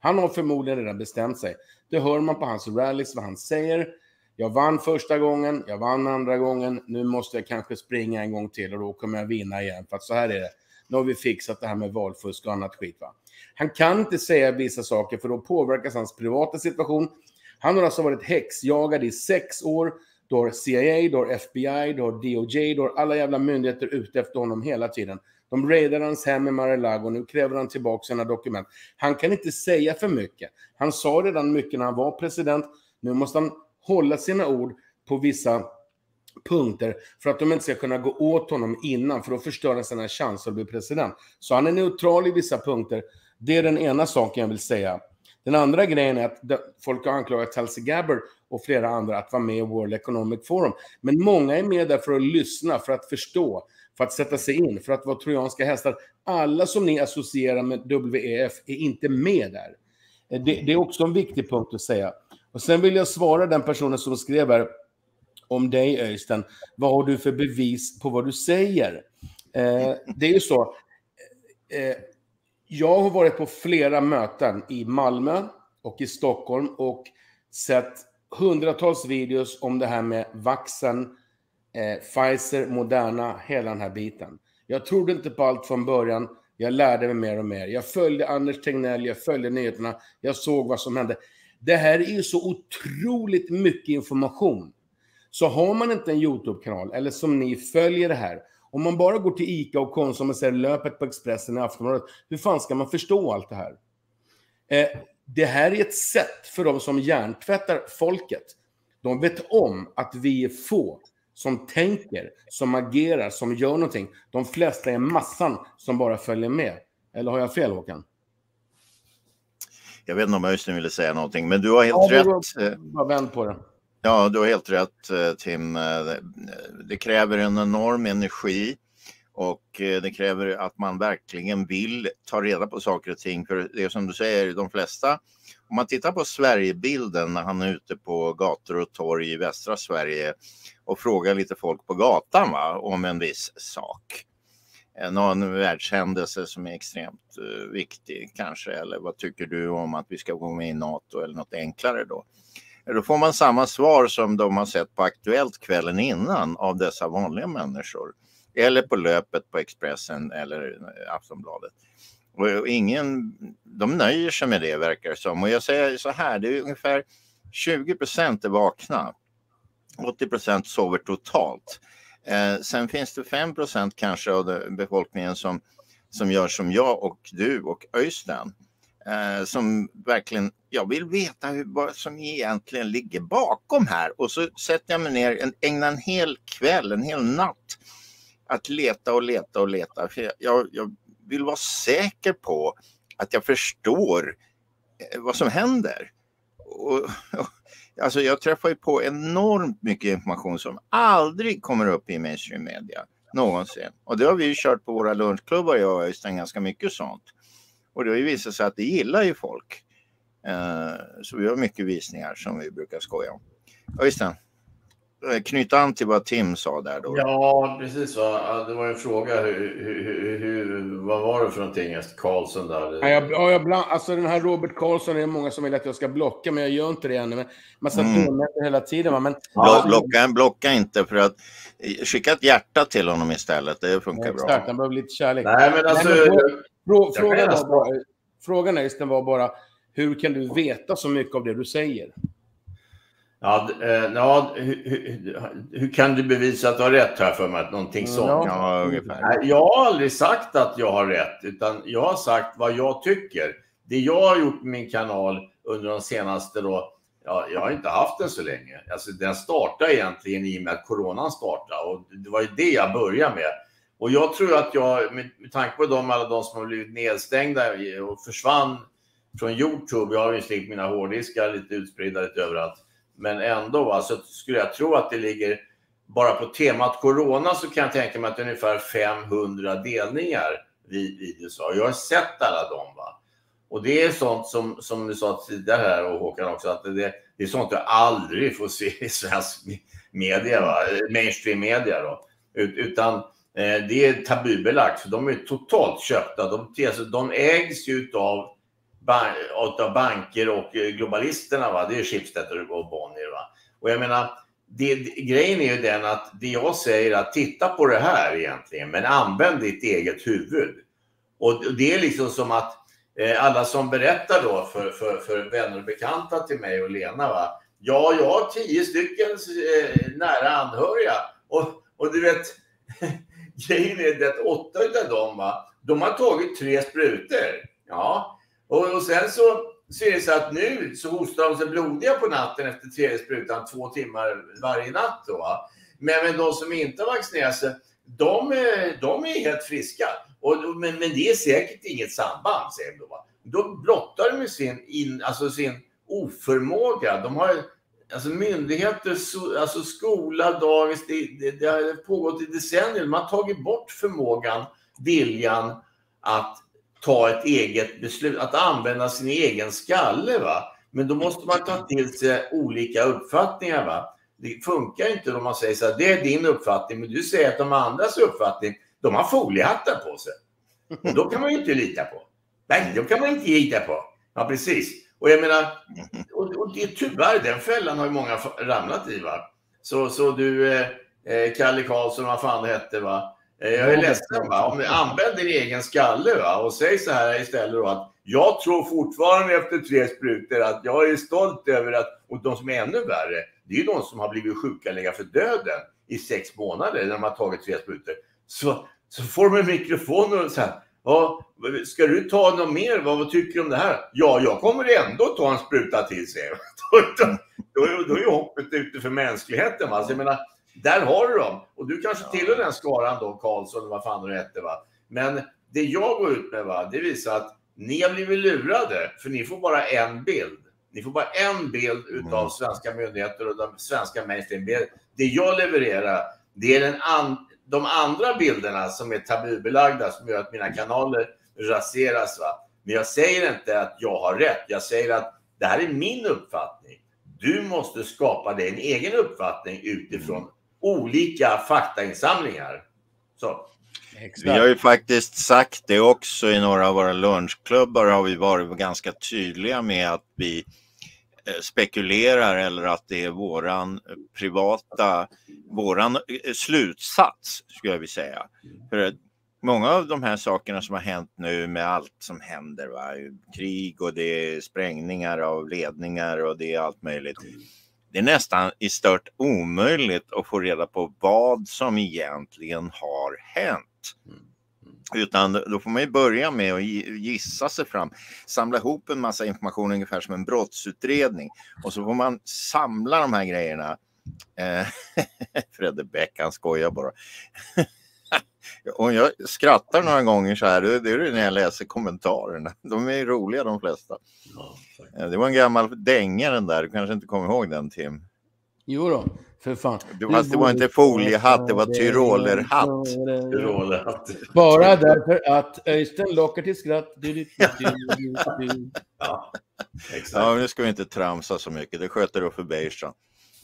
Han har förmodligen redan bestämt sig. Det hör man på hans rallies, vad han säger. Jag vann första gången, jag vann andra gången. Nu måste jag kanske springa en gång till och då kommer jag vinna igen. För att så här är det. Nu har vi fixat det här med valfusk och annat skit, va. Han kan inte säga vissa saker för då påverkas hans privata situation. Han har alltså varit häxjagad i 6 år. Du har CIA, du har FBI, du har DOJ, du har alla jävla myndigheter ute efter honom hela tiden. De raidar hans hem i Mar-a-Lago och nu kräver han tillbaka sina dokument. Han kan inte säga för mycket. Han sa redan mycket när han var president. Nu måste han hålla sina ord på vissa punkter för att de inte ska kunna gå åt honom innan, för då förstör han sina chanser att bli president. Så han är neutral i vissa punkter. Det är den ena saken jag vill säga. Den andra grejen är att folk har anklagat Tulsi Gabbard och flera andra att vara med i World Economic Forum. Men många är med där för att lyssna, för att förstå, för att sätta sig in, för att vara trojanska hästar. Alla som ni associerar med WEF är inte med där. Det är också en viktig punkt att säga. Och sen vill jag svara den personen som skrev här om dig, Öystein. Vad har du för bevis på vad du säger? Det är ju så. Jag har varit på flera möten i Malmö och i Stockholm och sett hundratals videos om det här med vaccin, Pfizer, Moderna, hela den här biten. Jag trodde inte på allt från början. Jag lärde mig mer och mer. Jag följde Anders Tegnell, jag följde nyheterna. Jag såg vad som hände. Det här är ju så otroligt mycket information. Så har man inte en YouTube-kanal, eller som ni följer det här. Om man bara går till Ica och Konsum och ser löpet på Expressen i Aftonbladet, hur fan ska man förstå allt det här? Det här är ett sätt för de som hjärntvättar folket. De vet om att vi är få som tänker, som agerar, som gör någonting. De flesta är massan som bara följer med. Eller har jag fel, Håkan?
Jag vet inte om Öystein ville säga någonting, men du har helt rätt.
Bara vänd på det.
Ja, du har helt rätt, Tim. Det kräver en enorm energi och det kräver att man verkligen vill ta reda på saker och ting. För det är som du säger, de flesta, om man tittar på Sverigebilden när han är ute på gator och torg i västra Sverige och frågar lite folk på gatan, va, om en viss sak. Någon världshändelse som är extremt viktig kanske, eller vad tycker du om att vi ska gå med i NATO eller något enklare då? Då får man samma svar som de har sett på Aktuellt kvällen innan av dessa vanliga människor. Eller på löpet på Expressen eller Aftonbladet. Och de nöjer sig med det, verkar det som. Och jag säger så här, det är ungefär 20% är vakna. 80% sover totalt. Sen finns det 5% kanske av befolkningen som gör som jag och du och Öystein. Som verkligen, jag vill veta vad som egentligen ligger bakom här. Och så sätter jag mig ner, ägnar en hel kväll, en hel natt att leta och leta och leta. För jag vill vara säker på att jag förstår vad som händer. Alltså jag träffar ju på enormt mycket information som aldrig kommer upp i mainstream media någonsin. Och det har vi ju kört på våra lunchklubbar, jag och Öystein, ganska mycket sånt. Och det har ju visat sig att det gillar ju folk. Så vi har mycket visningar som vi brukar skoja om. Öystein, knyta an till vad Tim sa där då.
Ja, precis. Va? Det var en fråga. Vad var det för någonting? Karlsson där?
Alltså den här Robert Karlsson är det många som vill att jag ska blocka, men jag gör inte det ännu. Men man sätter dumheter hela tiden. Va? Men,
blocka inte, för att skicka ett hjärta till honom istället. Det funkar bra.
Exakt, han behöver lite kärlek.
Nej, men alltså...
Frågan var bara, hur kan du veta så mycket av det du säger?
Hur kan du bevisa att du har rätt här för mig? Någonting sånt.
Ja, ungefär.
Jag har aldrig sagt att jag har rätt, utan jag har sagt vad jag tycker. Det jag har gjort med min kanal under de senaste då, jag har inte haft den så länge. Alltså, den startade egentligen i och med att coronan startade, och det var ju det jag började med. Och jag tror att jag, med tanke på alla de som har blivit nedstängda och försvann från YouTube, jag har ju släckt mina hårddiskar lite utspridda lite överallt. Men ändå, så skulle jag tro att det ligger, bara på temat corona så kan jag tänka mig att det är ungefär 500 delningar vid videos. Jag har sett alla dem, va. Och det är sånt som du sa tidigare här, och Håkan också, att det är sånt du aldrig får se i svensk media, va? Mainstream media då. Utan det är tabubelagt, för de är totalt köpta. De ägs ju av av banker och globalisterna, va? Det är Schibsted och Bonnier, va? Och jag menar, grejen är ju den att det jag säger att titta på det här egentligen, men använd ditt eget huvud. Och det är liksom som att alla som berättar då för vänner och bekanta till mig och Lena, va? Ja, jag har 10 stycken nära anhöriga. Och du vet, grejen är det att 8 av dem, va? De har tagit 3 sprutor. Ja, och sen så är det så att nu så hostar de sig blodiga på natten efter 3 sprutan 2 timmar varje natt då, va? Men de som inte har vaccinerat sig, de är helt friska. Men det är säkert inget samband, säger de, va? Då blottar de med sin oförmåga. De har alltså myndigheter, alltså skola, dagis, det har pågått i decennier. De har tagit bort förmågan, viljan att ta ett eget beslut, att använda sin egen skalle, va? Men då måste man ta till sig olika uppfattningar, va? Det funkar inte om man säger så här, det är din uppfattning, men du säger att de andras uppfattning, de har foliehattar på sig. Och då kan man ju inte lita på. Nej, då kan man inte lita på. Ja, precis. Och jag menar, och det är tyvärr, den fällan har ju många ramlat i, va? Så du, Kalle Karlsson, vad fan det hette, va? Jag är ledsen, va? Om du använder din egen skalle, va? Och säg så här istället då att jag tror fortfarande efter 3 sprutor att jag är stolt över att, och de som är ännu värre, det är ju de som har blivit sjuka för döden i 6 månader när de har tagit 3 sprutor. Så får de en mikrofon och så här, ja, ska du ta något mer? Vad tycker du om det här? Ja, jag kommer ändå ta en spruta till, sig. Då är ju hoppet ute för mänskligheten, va? Så jag menar, där har du dem. Och du kanske tillhör den skaran då, Karlsson, vad fan du heter, va? Men det jag går ut med, va, det visar att ni har blivit lurade, för ni får bara en bild. Ni får bara en bild utav svenska myndigheter och de svenska mainstream. Det jag levererar, det är de andra bilderna som är tabubelagda, som gör att mina kanaler raseras, va? Men jag säger inte att jag har rätt. Jag säger att det här är min uppfattning. Du måste skapa dig en egen uppfattning utifrån olika faktainsamlingar. Så.
Vi har ju faktiskt sagt det också i några av våra lunchklubbar, har vi varit ganska tydliga med att vi spekulerar, eller att det är våran slutsats, skulle jag vilja säga. För många av de här sakerna som har hänt nu, med allt som händer, va? Krig och det är sprängningar av ledningar och det är allt möjligt. Det är nästan i stört omöjligt att få reda på vad som egentligen har hänt. Utan då får man ju börja med att gissa sig fram. Samla ihop en massa information ungefär som en brottsutredning. Och så får man samla de här grejerna. Fredde Bäck, han skojar bara. Och jag skrattar några gånger så här. Det är det när jag läser kommentarerna. De är roliga, de flesta. Det var en gammal dänga den där. Du kanske inte kommer ihåg den, Tim?
Jo då, för fan.
Det var inte foliehatt, det var tyrolerhatt.
Bara därför att Öystein lockar till skratt.
Ja, exakt.
Ja, nu ska vi inte tramsa så mycket. Det sköter du för Bergstrand.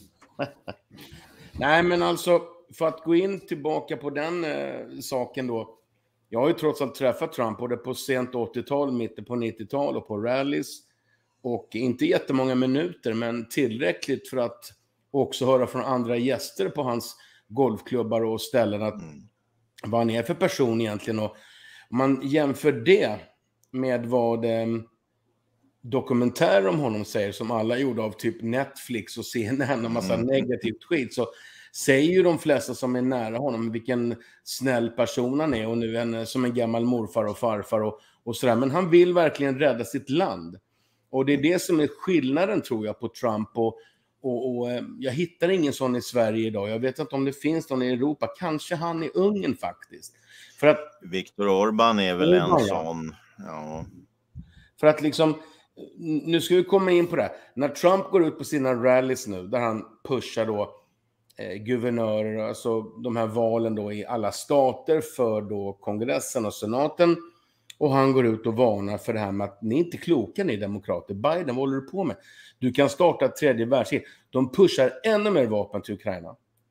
Nej, men alltså, för att gå in tillbaka på den saken då. Jag har ju trots allt träffat Trump både på sent 80-tal, mitten på 90-tal och på rallies. Och inte jättemånga minuter, men tillräckligt för att också höra från andra gäster på hans golfklubbar och ställen att vad han är för person egentligen. Och om man jämför det med vad dokumentärer om honom säger, som alla gjorde av typ Netflix och CNN och massa negativt skit, så säger ju de flesta som är nära honom vilken snäll person han är, och nu som en gammal morfar och farfar och sådär. Men han vill verkligen rädda sitt land. Och det är det som är skillnaden, tror jag, på Trump. Och jag hittar ingen sån i Sverige idag. Jag vet inte om det finns någon i Europa. Kanske han i Ungern faktiskt. För att
Viktor Orbán är väl en sån. Ja.
För att liksom, nu ska vi komma in på det här. När Trump går ut på sina rallies nu, där han pushar då guvernörer, alltså de här valen då i alla stater för då kongressen och senaten. Och han går ut och varnar för det här med att ni är inte kloka, ni demokrater. Biden, vad håller du på med? Du kan starta ett 3:e världskrig. De pushar ännu mer vapen till Ukraina.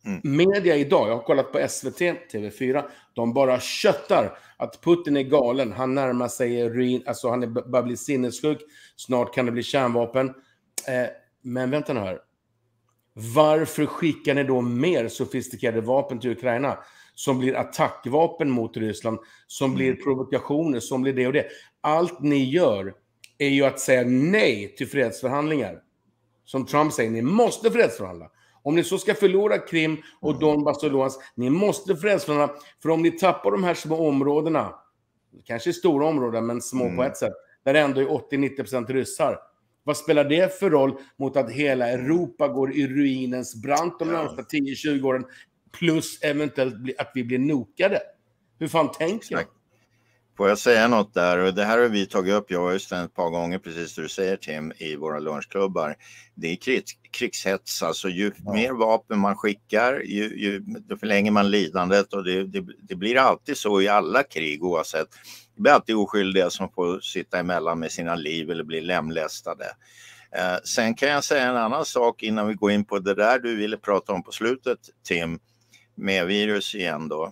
Media idag, jag har kollat på SVT, TV4, de bara köttar att Putin är galen. Han närmar sig ruin, alltså han bara blir sinnessjuk. Snart kan det bli kärnvapen. Men vänta nu här. Varför skickar ni då mer sofistikerade vapen till Ukraina? Som blir attackvapen mot Ryssland, som blir provokationer, som blir det och det. Allt ni gör är ju att säga nej till fredsförhandlingar. Som Trump säger, ni måste fredsförhandla. Om ni så ska förlora Krim och Donbass och Luhansk, ni måste fredsförhandla. För om ni tappar de här små områdena, kanske stora områden, men små på ett sätt, där det ändå är 80-90% ryssar. Vad spelar det för roll mot att hela Europa går i ruinens brant de närmaste 10-20 åren, plus eventuellt att vi blir nokade? Hur fan tänker jag?
Får jag säga något där? Och det här har vi tagit upp, jag har just ett par gånger, precis det du säger Tim, i våra lunchklubbar. Det är krigshets, alltså ju mer vapen man skickar, då förlänger man lidandet, och det blir alltid så i alla krig oavsett. Det blir alltid oskyldiga som får sitta emellan med sina liv eller bli lemlästade. Sen kan jag säga en annan sak innan vi går in på det där du ville prata om på slutet, Tim, med virus igen då.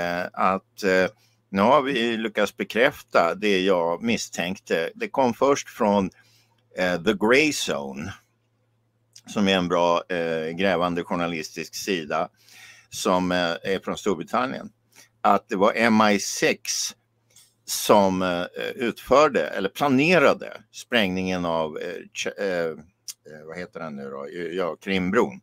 Nu har vi lyckats bekräfta det jag misstänkte. Det kom först från The Grey Zone, som är en bra grävande journalistisk sida som är från Storbritannien. Att det var MI6 som utförde eller planerade sprängningen av vad heter den nu då? Ja, Krimbron.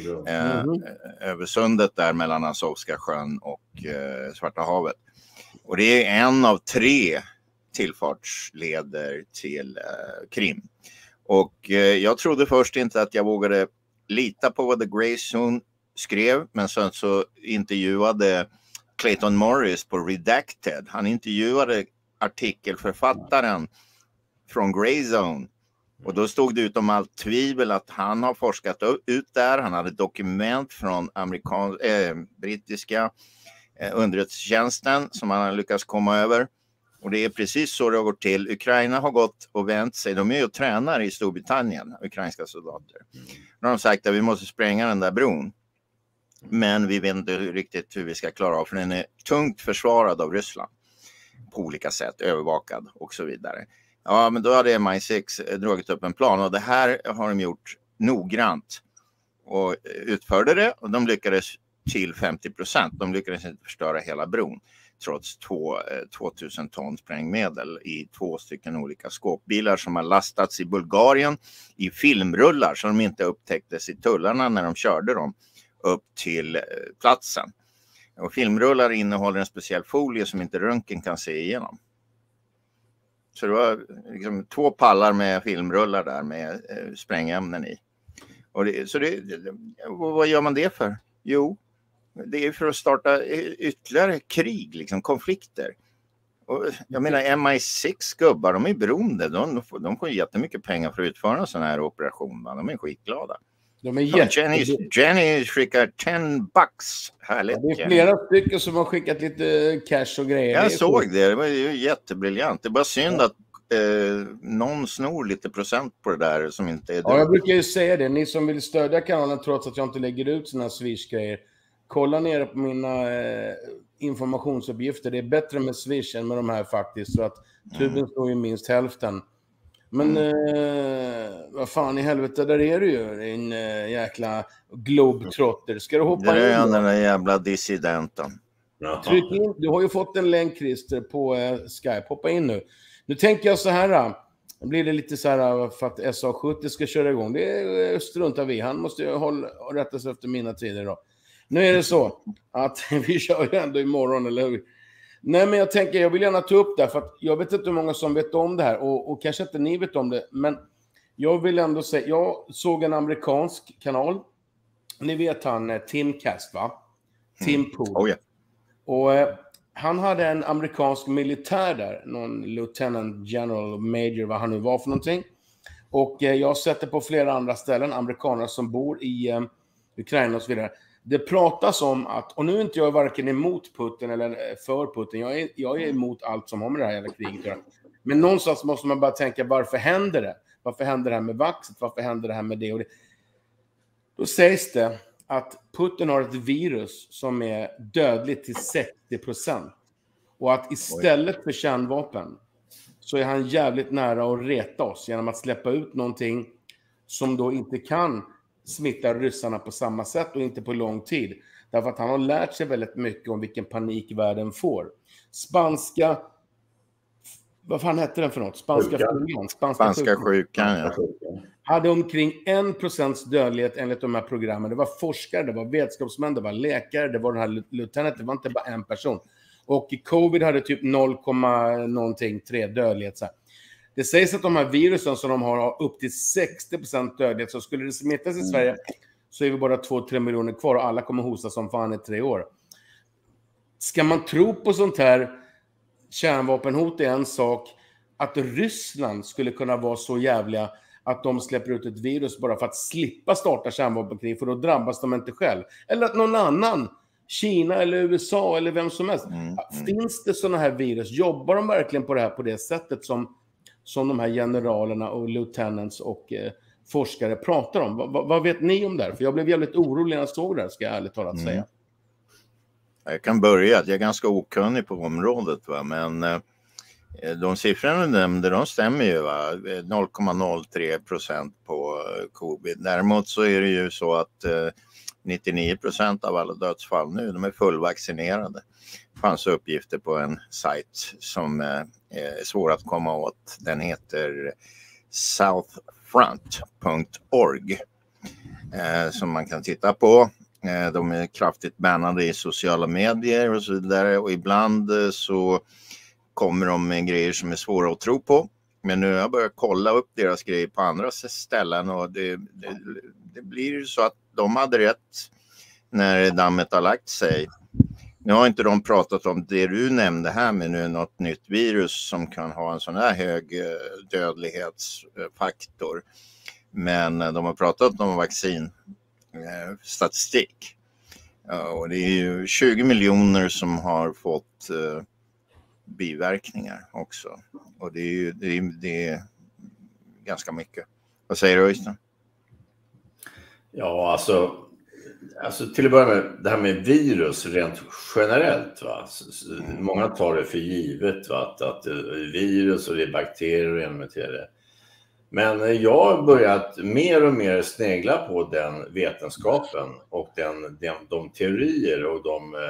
Över sundet där mellan Azovska sjön och Svarta havet. Och det är en av 3 tillfartsleder till Krim. Och jag trodde först inte att jag vågade lita på vad The Grey Zone skrev. Men sen så intervjuade Clayton Morris på Redacted. Han intervjuade artikelförfattaren från Grey Zone. Och då stod det utom allt tvivel att han har forskat ut där. Han hade dokument från brittiska underrättelsetjänsten som han har lyckats komma över. Och det är precis så det har gått till. Ukraina har gått och vänt sig. De är ju och tränar i Storbritannien, ukrainska soldater. De har sagt att vi måste spränga den där bron. Men vi vet inte riktigt hur vi ska klara av, för den är tungt försvarad av Ryssland. På olika sätt, övervakad och så vidare. Ja, men då hade MI6 dragit upp en plan, och det här har de gjort noggrant. Och utförde det, och de lyckades till 50%. De lyckades inte förstöra hela bron trots 2000 ton sprängmedel i 2 stycken olika skåpbilar som har lastats i Bulgarien i filmrullar, så de inte upptäcktes i tullarna när de körde dem upp till platsen. Och filmrullar innehåller en speciell folie som inte röntgen kan se igenom. Så det var liksom 2 pallar med filmrullar där med sprängämnen i. Och vad gör man det för? Jo, det är för att starta ytterligare krig, liksom konflikter. Och jag menar, MI6 gubbar, de är beroende. De får jättemycket pengar för att utföra sådana här operationer. De är skitglada.
De är
Jenny skickar $10. Härligt.
Ja, det är flera stycken som har skickat lite cash och grejer.
Jag såg det. Det var ju jättebriljant. Det är bara synd att någon snor lite procent på det där som inte är
Ja, jag brukar ju säga det. Ni som vill stödja kanalen trots att jag inte lägger ut såna här Swish-grejer. Kolla ner på mina informationsuppgifter. Det är bättre med Swish än med de här faktiskt. Så att tuben står ju minst hälften. Men vad fan i helvete, där är du ju en jäkla globetrotter. Ska du hoppa in?
Det är den där jävla dissidenten.
Tryck in. Du har ju fått en länk, Christer, på Skype. Hoppa in nu. Nu tänker jag så här. Nu blir det lite så här för att SA70 ska köra igång. Det struntar vi. Han måste ju rätta sig efter mina tider då. Nu är det så att vi kör ju ändå imorgon, eller hur? Nej, men jag vill gärna ta upp det, för att jag vet inte hur många som vet om det här, och kanske inte ni vet om det, men jag vill ändå säga, jag såg en amerikansk kanal, ni vet han Tim Cast, va? Tim Pool.
Oh, yeah.
Och han hade en amerikansk militär där, någon lieutenant general, major, vad han nu var för någonting, och jag har sett det på flera andra ställen, amerikaner som bor i Ukraina och så vidare. Det pratas om att, och nu är inte jag varken emot Putin eller för Putin, jag är emot allt som har med det här jävla kriget. Men någonstans måste man bara tänka, varför händer det? Varför händer det här med vaxet? Varför händer det här med det och det? Då sägs det att Putin har ett virus som är dödligt till 60%. Och att istället för kärnvapen så är han jävligt nära att reta oss genom att släppa ut någonting som då inte kan smitta ryssarna på samma sätt och inte på lång tid. Därför att han har lärt sig väldigt mycket om vilken panik världen får. Spanska... Vad fan hette den för något?
Spanska sjukan, ja.
Hade omkring 1% dödlighet enligt de här programmen. Det var forskare, det var vetenskapsmän, det var läkare, det var den här lieutenant, det var inte bara en person. Och covid hade typ 0,3 dödlighet. Så här. Det sägs att de här virusen som de har upp till 60% dödlighet, så skulle det smittas i Sverige så är vi bara 2-3 miljoner kvar och alla kommer hosta som fan i 3 år. Ska man tro på sånt här kärnvapenhot är en sak, att Ryssland skulle kunna vara så jävliga att de släpper ut ett virus bara för att slippa starta kärnvapenkrig, för då drabbas de inte själv. Eller att någon annan, Kina eller USA eller vem som helst. Finns det sådana här virus? Jobbar de verkligen på det här på det sättet som de här generalerna och lieutenants och forskare pratar om? Vad vet ni om det här? För jag blev jävligt orolig när jag såg det här, ska jag ärligt talat säga.
Jag kan börja, jag är ganska okunnig på området, va? Men de siffrorna du nämnde, de stämmer ju, va? 0,03% på covid. Däremot så är det ju så att 99% av alla dödsfall nu, de är fullvaccinerade. Det fanns uppgifter på en sajt som är svår att komma åt. Den heter southfront.org som man kan titta på. De är kraftigt bannade i sociala medier och så vidare, och ibland så kommer de med grejer som är svåra att tro på. Men nu har jag börjat kolla upp deras grejer på andra ställen, och det blir så att de hade rätt när dammet har lagt sig. Nu har inte de pratat om det du nämnde här, med nu något nytt virus som kan ha en sån här hög dödlighetsfaktor. Men de har pratat om vaccinstatistik. Och det är ju 20 miljoner som har fått biverkningar också. Och det är ganska mycket. Vad säger du, Öystein?
Ja, alltså till att börja med det här med virus rent generellt, va? Många tar det för givet, va? Att virus och det är bakterier och det. Men jag har börjat mer och mer snegla på den vetenskapen och de teorier och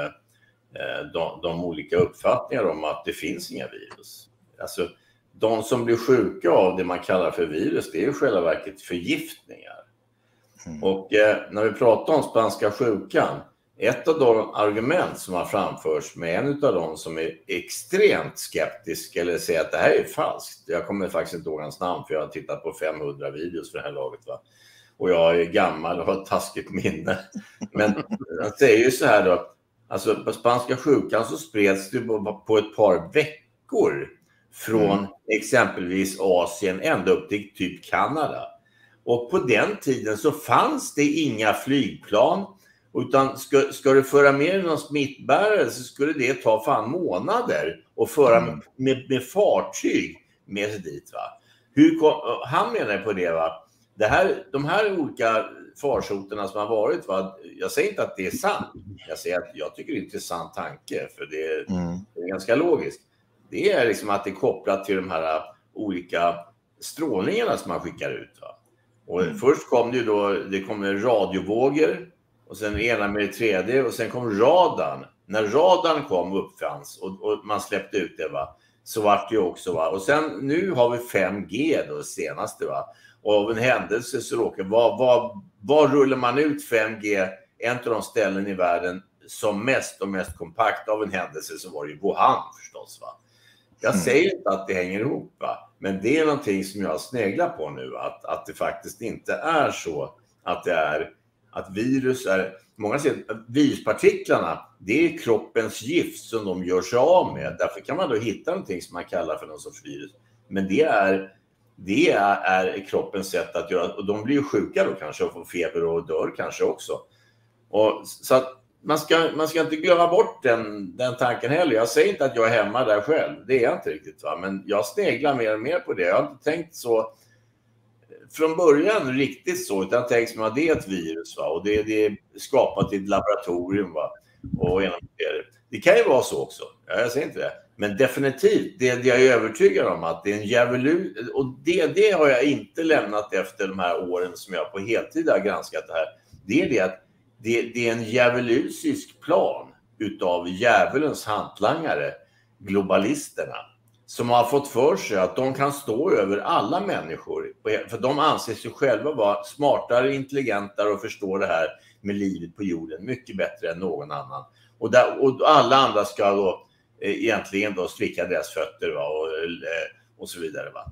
de olika uppfattningar om att det finns inga virus. Alltså, de som blir sjuka av det man kallar för virus, det är i själva verket förgiftningar. Och när vi pratar om spanska sjukan, ett av de argument som har framförts med en av de som är extremt skeptisk eller säger att det här är falskt. Jag kommer faktiskt inte ihåg hans namn, för jag har tittat på 500 videos för det här laget, va? Och jag är gammal och har ett taskigt minne. Men han säger ju så här då, alltså på spanska sjukan så spreds det på ett par veckor från exempelvis Asien ända upp till typ Kanada. Och på den tiden så fanns det inga flygplan, utan ska du föra med någon smittbärare så skulle det ta fan månader och föra med fartyg med sig dit, va. Han menar på det, va. De här olika farsoterna som har varit, va. Jag säger inte att det är sant. Jag säger att jag tycker det är en intressant tanke, för det är ganska logiskt. Det är liksom att det är kopplat till de här olika strålningarna som man skickar ut, va. Och först kom det ju då, det kom radiovågor, och sen ena med det tredje, och sen kom radarn. När radarn kom uppfanns och man släppte ut det, va, så var det ju också, va. Och sen nu har vi 5G då, senaste, va. Och av en händelse så råkar var rullar man ut 5G, en av de ställen i världen som mest kompakt, av en händelse så var det ju Wuhan förstås, va. Jag säger inte att det hänger ihop, va? Men det är någonting som jag sneglar på nu, att det faktiskt inte är så att det är att virus är, många säger att viruspartiklarna, det är kroppens gift som de gör sig av med. Därför kan man då hitta någonting som man kallar för någon sorts virus. Men det är kroppens sätt att göra, och de blir ju sjuka då kanske och får feber och dör kanske också. Och så att man ska inte glömma bort den tanken heller. Jag säger inte att jag är hemma där själv. Det är jag inte riktigt, va? Men jag sneglar mer och mer på det. Jag har inte tänkt så från början riktigt så, utan tänks man att det är ett virus, va? Och det är skapat i ett laboratorium, va? Och det kan ju vara så också, jag säger inte det. Men definitivt, det jag är övertygad om att det är en djävulus, och det har jag inte lämnat efter de här åren som jag på heltid har granskat det här. Det är det att det är en djävulusisk plan utav djävulens hantlangare, globalisterna, som har fått för sig att de kan stå över alla människor. För de anser sig själva vara smartare, intelligentare och förstår det här med livet på jorden mycket bättre än någon annan. Och alla andra ska då egentligen då slicka deras fötter, va? Och så vidare. Va?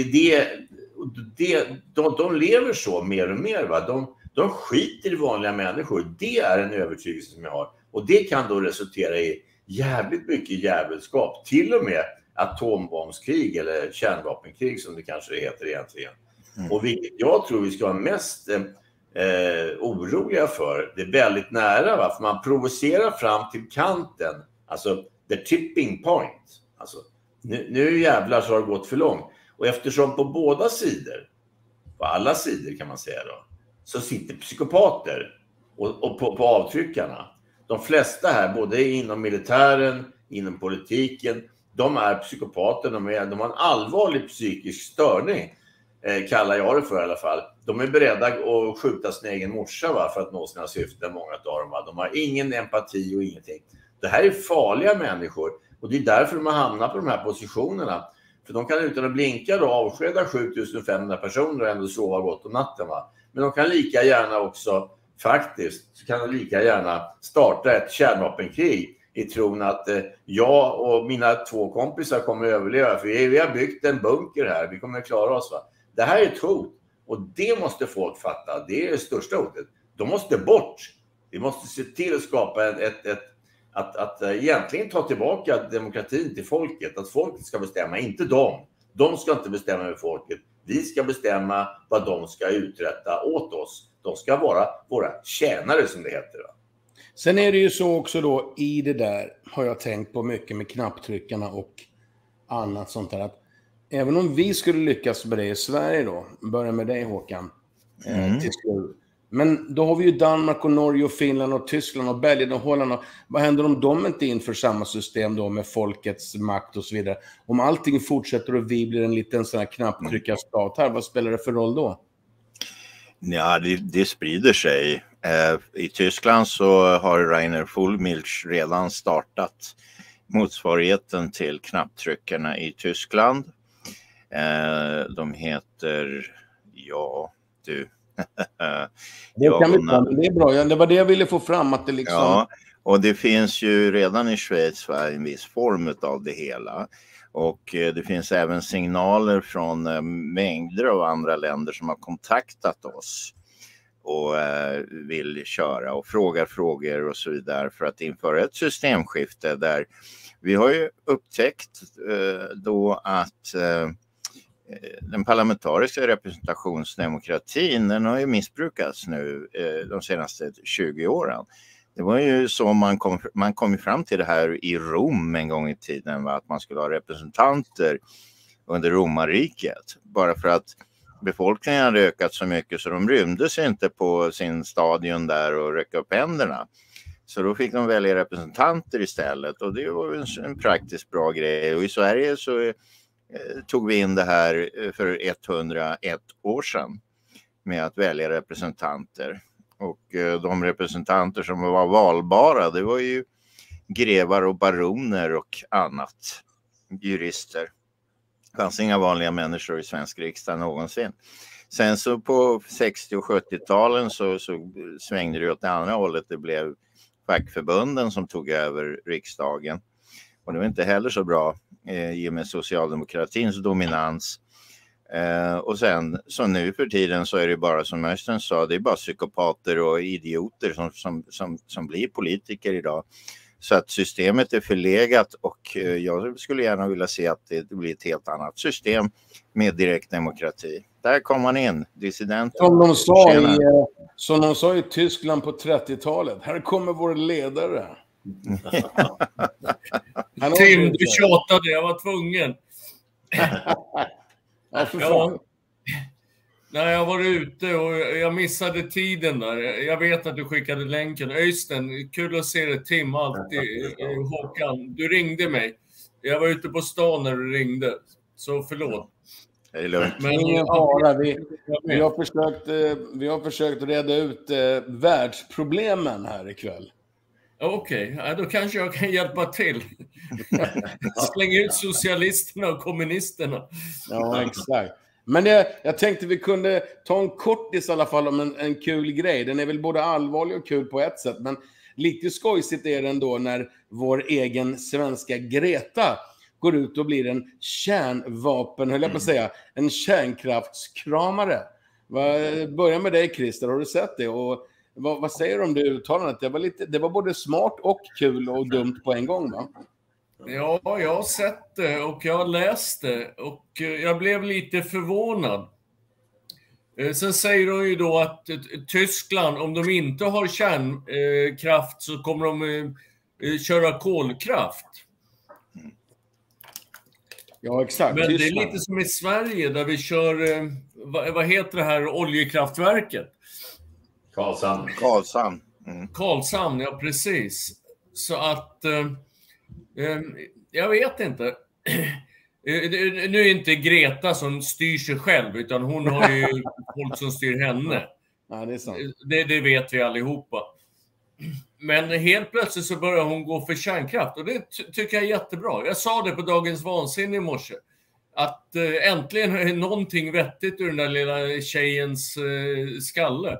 De lever så mer och mer. Va? De skiter i vanliga människor. Det är en övertygelse som jag har. Och det kan då resultera i jävligt mycket djävulskap. Till och med atombombskrig eller kärnvapenkrig som det kanske heter egentligen. Och vilket jag tror vi ska vara mest oroliga för. Det är väldigt nära, va? För man provocerar fram till kanten. Alltså the tipping point. Alltså, nu jävlar så har det gått för långt. Och eftersom på båda sidor, på alla sidor kan man säga då, så sitter psykopater och på avtryckarna. De flesta här, både inom militären, inom politiken, de är psykopater. De har en allvarlig psykisk störning, kallar jag det för i alla fall. De är beredda att skjuta sin egen morsa, va, för att nå sina syften, många av dem. Va? De har ingen empati och ingenting. Det här är farliga människor och det är därför de har hamnat på de här positionerna. För de kan utan att blinka då avskeda 7500 personer och ändå sova gott om natten. Va? Men de kan lika gärna också, faktiskt, så kan de lika gärna starta ett kärnvapenkrig i tron att jag och mina 2 kompisar kommer att överleva. För vi har byggt en bunker här, vi kommer att klara oss. Va? Det här är ett hot och det måste folk fatta. Det är det största hotet. De måste bort. Vi måste se till att skapa att egentligen ta tillbaka demokratin till folket. Att folket ska bestämma, inte de. De ska inte bestämma över folket. Vi ska bestämma vad de ska uträtta åt oss. De ska vara våra tjänare, som det heter. Va?
Sen är det ju så också då, i det där har jag tänkt på mycket med knapptryckarna och annat sånt där. Att även om vi skulle lyckas med det i Sverige då, börja med dig Håkan, men då har vi ju Danmark och Norge och Finland och Tyskland och Belgien och Holland. Och vad händer om de inte inför samma system då med folkets makt och så vidare? Om allting fortsätter och vi blir en liten sån här knapptryckarstat här, vad spelar det för roll då?
Ja, det sprider sig. I Tyskland så har Rainer Fullmilch redan startat motsvarigheten till knapptryckarna i Tyskland. De heter,
det kan vi ta, det är bra. Det var det jag ville få fram, att det liksom...
Ja, och det finns ju redan i Schweiz en viss form av det hela. Och det finns även signaler från mängder av andra länder som har kontaktat oss och vill köra och frågar frågor och så vidare för att införa ett systemskifte där vi har ju upptäckt då att den parlamentariska representationsdemokratin, den har ju missbrukats nu de senaste 20 åren. Det var ju så man kom fram till det här i Rom en gång i tiden, va? Att man skulle ha representanter under romarriket. Bara för att befolkningen hade ökat så mycket så de rymde sig inte på sin stadion där och räcka upp händerna. Så då fick de välja representanter istället, och det var en praktiskt bra grej. Och i Sverige så tog vi in det här för 101 år sedan med att välja representanter. Och de representanter som var valbara, det var ju grevar och baroner och annat, jurister. Det fanns inga vanliga människor i svensk riksdag någonsin. Sen så på 60- och 70-talen så svängde det åt det andra hållet. Det blev fackförbunden som tog över riksdagen. Och det var inte heller så bra i och med socialdemokratins dominans. Och sen, så nu för tiden så är det bara, som Östen sa, det är bara psykopater och idioter som blir politiker idag. Så att systemet är förlegat, och jag skulle gärna vilja se att det blir ett helt annat system med direktdemokrati. Där kommer man in, dissidenter.
Som de sa i Tyskland på 30-talet, här kommer vår ledare.
Tim, du tjatade, jag var tvungen.
Ja, för fan.
Nej, jag var ute och jag missade tiden där. Jag vet att du skickade länken. Öystein, kul att se dig. Tim, alltid. Håkan, du ringde mig. Jag var ute på stan när du ringde. Så förlåt.
Det är lugnt.
Men ingen fara. Vi har försökt reda ut världsproblemen här ikväll.
Okej, då kanske jag kan hjälpa till. Släng ut socialisterna och kommunisterna.
Ja, exakt. Men jag tänkte vi kunde ta en kortis i alla fall om en kul grej. Den är väl både allvarlig och kul på ett sätt. Men lite skojsigt är det ändå när vår egen svenska Greta går ut och blir en kärnvapen, höll jag på att säga, en kärnkraftskramare. Börja med dig, Christer, har du sett det? Och vad säger du om det uttalandet? Det var både smart och kul och dumt på en gång, va?
Ja, jag har sett det och jag har läst det och jag blev lite förvånad. Sen säger de ju då att Tyskland, om de inte har kärnkraft så kommer de köra kolkraft.
Ja, exakt.
Men
Tyskland.
det är lite som i Sverige där vi kör, vad heter det här oljekraftverket?
Karlshamn.
Karlshamn, ja precis. Så att, jag vet inte. Nu är inte Greta som styr sig själv, utan hon har ju folk som styr henne.
Ja, det är sant.
Det vet vi allihopa. Men helt plötsligt så börjar hon gå för kärnkraft. Och det tycker jag är jättebra. Jag sa det på Dagens Vansinne i morse. Att äntligen är någonting vettigt ur den där lilla tjejens skalle.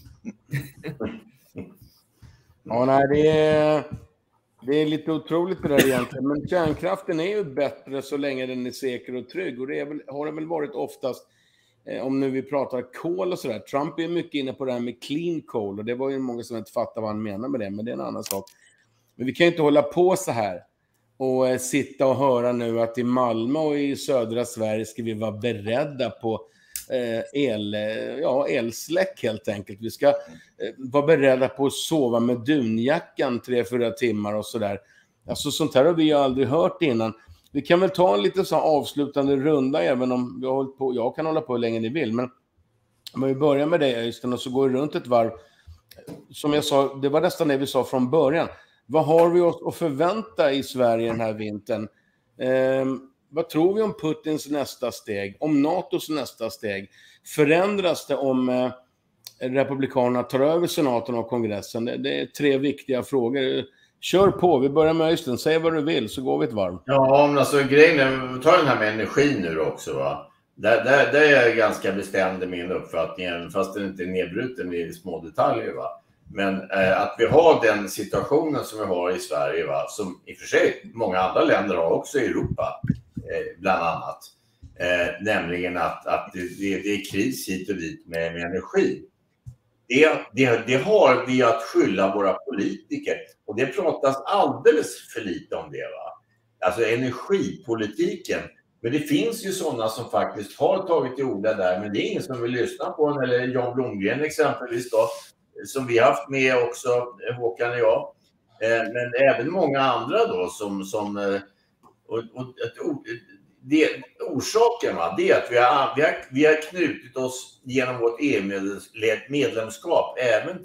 Ja, nej, det är lite otroligt det där egentligen. Men kärnkraften är ju bättre så länge den är säker och trygg. Och det har det väl varit oftast, om nu vi pratar kol och sådär. Trump är mycket inne på det här med clean coal. Och det var ju många som inte fattar vad han menar med det. Men det är en annan sak. Men vi kan ju inte hålla på så här. Och sitta och höra nu att i Malmö och i södra Sverige ska vi vara beredda på elsläck helt enkelt. Vi ska vara beredda på att sova med dunjackan 3-4 timmar och sådär. Alltså sånt här har vi ju aldrig hört innan. Vi kan väl ta en lite så avslutande runda även om vi har hållit på. Jag kan hålla på hur länge ni vill, men om vi börjar med dig, Öystein, och så går vi runt ett varv. Som jag sa, det var nästan det vi sa från början. Vad har vi oss att förvänta i Sverige den här vintern? Vad tror vi om Putins nästa steg? Om NATOs nästa steg? Förändras det om republikanerna tar över senaten och kongressen? Det är 3 viktiga frågor. Kör på, vi börjar med Öystein. Säg vad du vill så går vi ett varv.
Ja, men alltså grejen är, ta den här med energi nu också, va? Där är jag ganska bestämd i min uppfattning, fast den inte är nedbruten i små detaljer, va? Men att vi har den situationen som vi har i Sverige, va? Som i och för sig många andra länder har också i Europa, bland annat. Nämligen att det är kris hit och dit med energi. Det har vi att skylla våra politiker. Och det pratas alldeles för lite om det, va? Alltså energipolitiken. Men det finns ju sådana som faktiskt har tagit till orda där. Men det är ingen som vill lyssna på den. Eller Jan Blomgren exempelvis då. Som vi har haft med också, Håkan och jag. Men även många andra då orsaken, va, det är att vi har knutit oss genom vårt EU-medlemskap även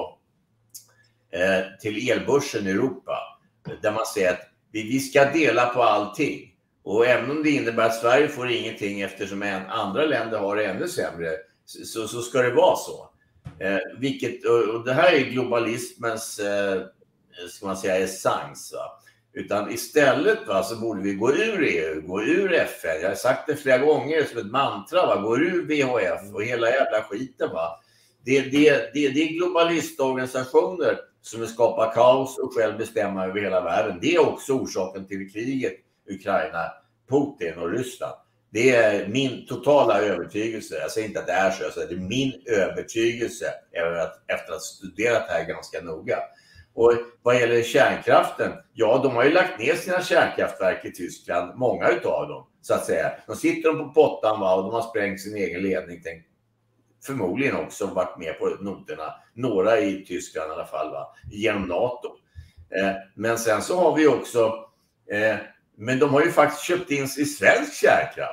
till elbörsen i Europa. Där man säger att vi ska dela på allting. Och även om det innebär att Sverige får ingenting eftersom andra länder har det ännu sämre, så ska det vara så. Och det här är globalismens ska man säga essens, va? Utan istället, va, så borde vi gå ur EU, gå ur FN. Jag har sagt det flera gånger som ett mantra, va? Gå ur VHF och hela jävla skiten, va? Det är globalistorganisationer som skapar kaos och själv bestämma över hela världen. Det är också orsaken till kriget Ukraina, Putin och Ryssland. Det är min totala övertygelse. Jag säger inte att det är så, jag säger att det är min övertygelse efter att ha studerat det här ganska noga. Och vad gäller kärnkraften, ja, de har ju lagt ner sina kärnkraftverk i Tyskland, många utav dem, så att säga. De sitter på pottan, va, och de har sprängt sin egen ledning, förmodligen också varit med på noterna, några i Tyskland i alla fall, va, genom NATO. Men sen så har vi också, men de har ju faktiskt köpt in i svensk kärnkraft.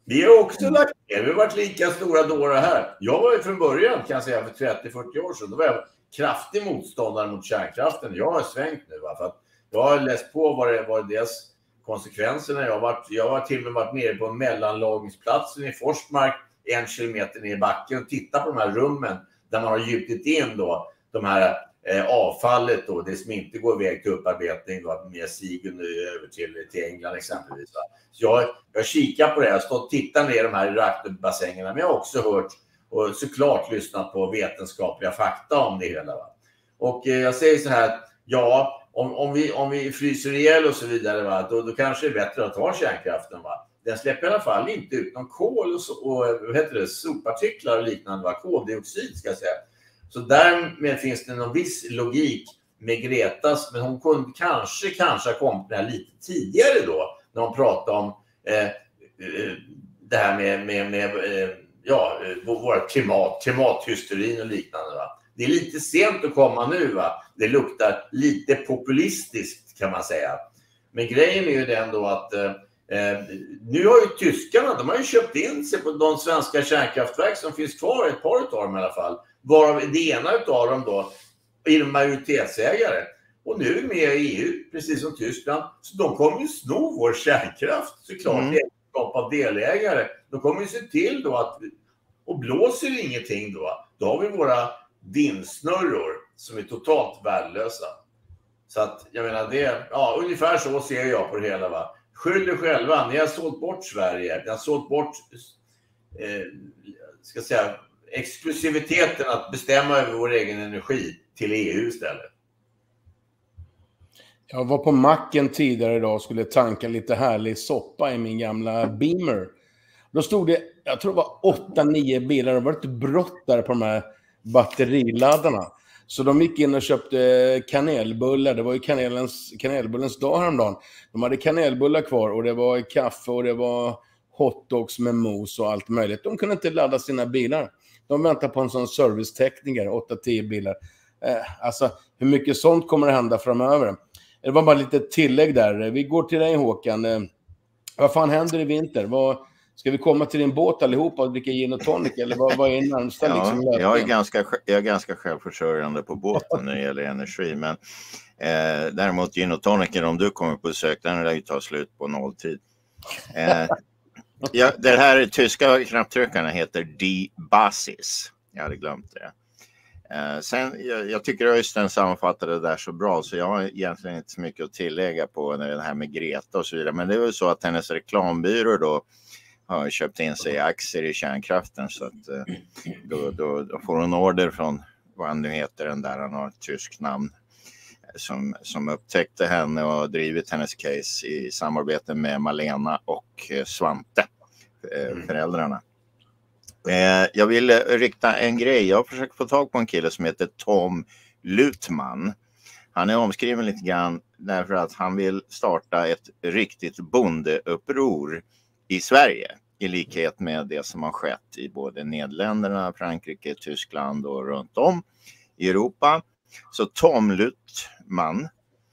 Vi har också lagt ner. Vi har varit lika stora dårar här. Jag var ju från början, kan jag säga, för 30-40 år sedan. Då var jag kraftig motståndare mot kärnkraften. Jag har svängt nu. För att jag har läst på vad deras konsekvenserna. Jag har till och med varit nere på mellanlagringsplatsen i Forsmark 1 kilometer ner i backen och tittat på de här rummen där man har gjutit in då de här avfallet då, det som inte går iväg till upparbetning då, med Sigen över till England exempelvis. Va? Så jag kikar på det, jag har stått och tittat ner i de här reaktorbassängerna, men jag har också hört och såklart lyssnat på vetenskapliga fakta om det hela. Va? Och jag säger så här, ja, om vi fryser ihjäl och så vidare, va, då kanske det är bättre att ta kärnkraften. Va? Den släpper i alla fall inte ut någon kol och vad heter det, sopartiklar och liknande, va? Koldioxid ska jag säga. Så därmed finns det någon viss logik med Gretas, men hon kunde kanske ha kommit med lite tidigare då, när hon pratade om det här med vårt klimathysterin och liknande. Va? Det är lite sent att komma nu, va? Det luktar lite populistiskt kan man säga. Men grejen är ju den då att nu har ju tyskarna, de har ju köpt in sig på de svenska kärnkraftverk som finns kvar, ett par utav dem i alla fall. Varav det ena utav dem då är en majoritetsägare. Och nu är vi med i EU, precis som Tyskland. Så de kommer ju sno vår kärnkraft, såklart, i egenskap av delägare. De kommer ju se till då att, och blåser ingenting då har vi våra vindsnurror som är totalt värdelösa. Så att, jag menar, ungefär så ser jag på det hela, va. Skyll er själva, ni har sålt bort Sverige. Ni har sålt bort, ska säga, exklusiviteten att bestämma över vår egen energi till EU istället.
Jag var på macken tidigare idag och skulle tanka lite härlig soppa i min gamla Beamer. Då stod det, jag tror det var 8-9 bilar. Det var lite brott där på de här batteriladdarna. Så de gick in och köpte kanelbullar. Det var ju kanelbullens dag häromdagen. De hade kanelbullar kvar och det var kaffe och det var hotdogs med mos och allt möjligt. De kunde inte ladda sina bilar. De väntar på en sån servicetekniker, 8-10 bilar. Alltså, hur mycket sånt kommer att hända framöver? Det var bara lite tillägg där. Vi går till dig, Håkan. Vad fan händer i vinter? Ska vi komma till din båt allihopa och dricka gin och tonic? Eller vad är närmsta liksom?
Jag är ganska självförsörjande på båten när det gäller energi. Men däremot gin och tonic, om du kommer på besök, den lär ju ta slut på nolltid. Det här tyska knapptryckarna heter D-Basis. Jag hade glömt det. Sen, jag tycker Öystein sammanfattade det där så bra, så jag har egentligen inte så mycket att tillägga på det här med Greta och så vidare. Men det är väl så att hennes reklambyrå då har köpt in sig i aktier i kärnkraften, så att då får hon order från, vad han nu heter, den där, han har ett tyskt namn, som upptäckte henne och har drivit hennes case i samarbete med Malena och Svante, föräldrarna. Jag vill rikta en grej. Jag har försökt få tag på en kille som heter Tom Lutman. Han är omskriven lite grann därför att han vill starta ett riktigt bondeuppror i Sverige, i likhet med det som har skett i både Nederländerna, Frankrike, Tyskland och runt om i Europa. Så Tom Lutman,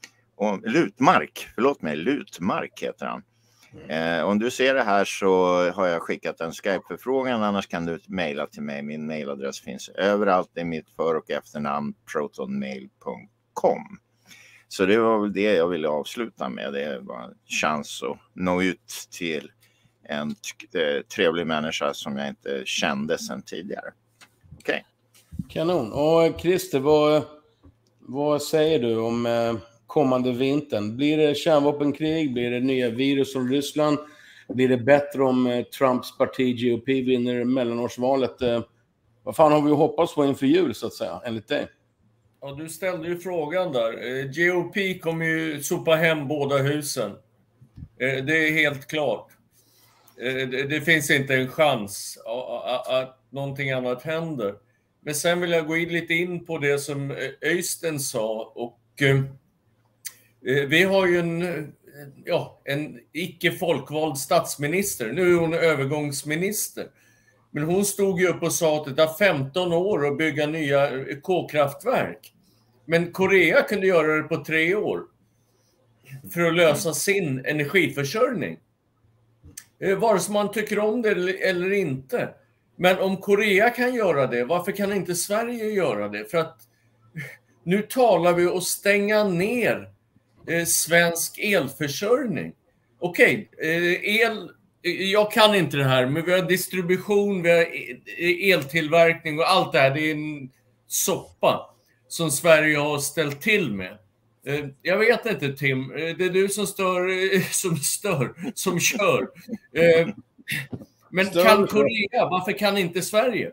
Lutmark heter han. Om du ser det här så har jag skickat en Skype-förfrågan, annars kan du mejla till mig. Min mejladress finns överallt, det är mitt för- och efternamn protonmail.com. Så det var väl det jag ville avsluta med. Det var en chans att nå ut till en trevlig människa som jag inte kände sedan tidigare. Okej.
Kanon. Och Christer, vad säger du om kommande vintern? Blir det kärnvapenkrig? Blir det nya virus från Ryssland? Blir det bättre om Trumps parti GOP vinner mellanårsvalet? Vad fan har vi hoppats på inför jul, så att säga, enligt dig?
Ja, du ställde ju frågan där. GOP kommer ju sopa hem båda husen. Det är helt klart. Det finns inte en chans att någonting annat händer. Men sen vill jag gå lite in på det som Öystein sa. Och vi har ju en icke folkvald statsminister. Nu är hon övergångsminister. Men hon stod ju upp och sa att det tar 15 år att bygga nya kolkraftverk. Men Korea kunde göra det på 3 år för att lösa sin energiförsörjning. vare sig man tycker om det eller inte. Men om Korea kan göra det, varför kan inte Sverige göra det? För att nu talar vi om att stänga ner svensk elförsörjning. Okej, jag kan inte det här, men vi har distribution, vi har eltillverkning och allt det här. Det är en soppa som Sverige har ställt till med. Jag vet inte, Tim. Det är du som kör. Men kan Korea? Varför kan inte Sverige?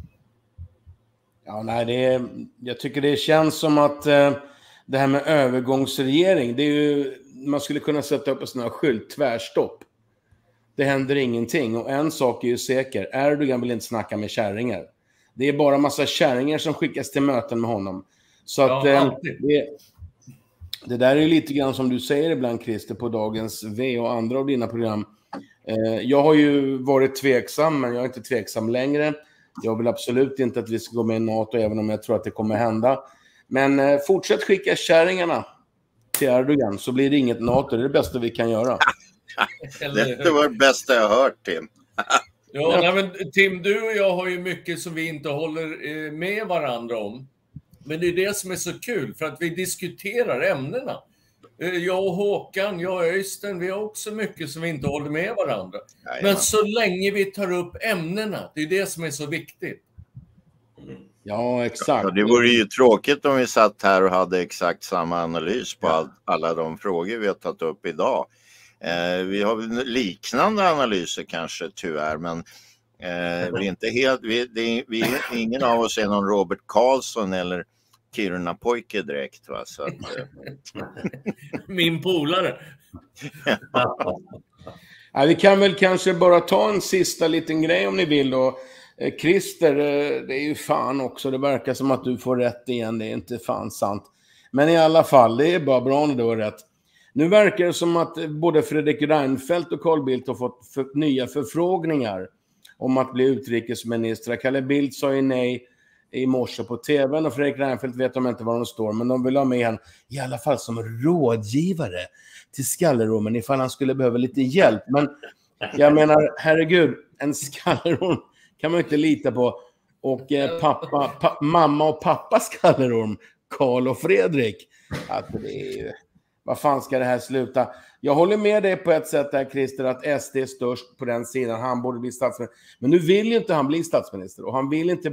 Ja, nej, jag tycker det känns som att det här med övergångsregering, det är ju, man skulle kunna sätta upp en sån här skylt, tvärstopp. Det händer ingenting. Och en sak är ju säker. Erdogan vill inte snacka med kärringar. Det är bara massa kärringar som skickas till möten med honom. Så att det där är ju lite grann som du säger ibland, Christer, på Dagens V och andra av dina program. Jag har ju varit tveksam, men jag är inte tveksam längre. Jag vill absolut inte att vi ska gå med i NATO, även om jag tror att det kommer hända. Men fortsätt skicka kärringarna till Erdogan, så blir det inget NATO. Det är det bästa vi kan göra.
Det var det bästa jag har hört, Tim.
Ja, nej, men Tim, du och jag har ju mycket som vi inte håller med varandra om. Men det är det som är så kul, för att vi diskuterar ämnena. Jag och Håkan, jag och Öystein, vi har också mycket som vi inte håller med varandra. Jajamän. Men så länge vi tar upp ämnena, det är det som är så viktigt.
Ja, exakt.
Ja, det vore ju tråkigt om vi satt här och hade exakt samma analys på alla de frågor vi har tagit upp idag. Vi har liknande analyser kanske, tyvärr, men vi är inte helt, ingen av oss är någon Robert Karlsson eller Kiruna pojke direkt, va? Så att,
min polare.
Ja, vi kan väl kanske bara ta en sista liten grej om ni vill då. Christer, det är ju fan också, det verkar som att du får rätt igen, det är inte fan sant. Men i alla fall, det är bara bra när du har rätt. Nu verkar det som att både Fredrik Reinfeldt och Carl Bildt har fått nya förfrågningar om att bli utrikesministrar. Kalle Bildt sa ju nej i morse på tvn, och Fredrik Reinfeldt vet de inte var de står, men de vill ha med han i alla fall som rådgivare till skallerormen ifall han skulle behöva lite hjälp. Men jag menar, herregud, en skallerorm kan man inte lita på. Och mamma och pappa skallerorm, Karl och Fredrik, att det är ju, vad fan ska det här sluta? Jag håller med dig på ett sätt där, Christer, att SD är störst på den sidan. Han borde bli statsminister. Men nu vill ju inte han bli statsminister. Och han vill inte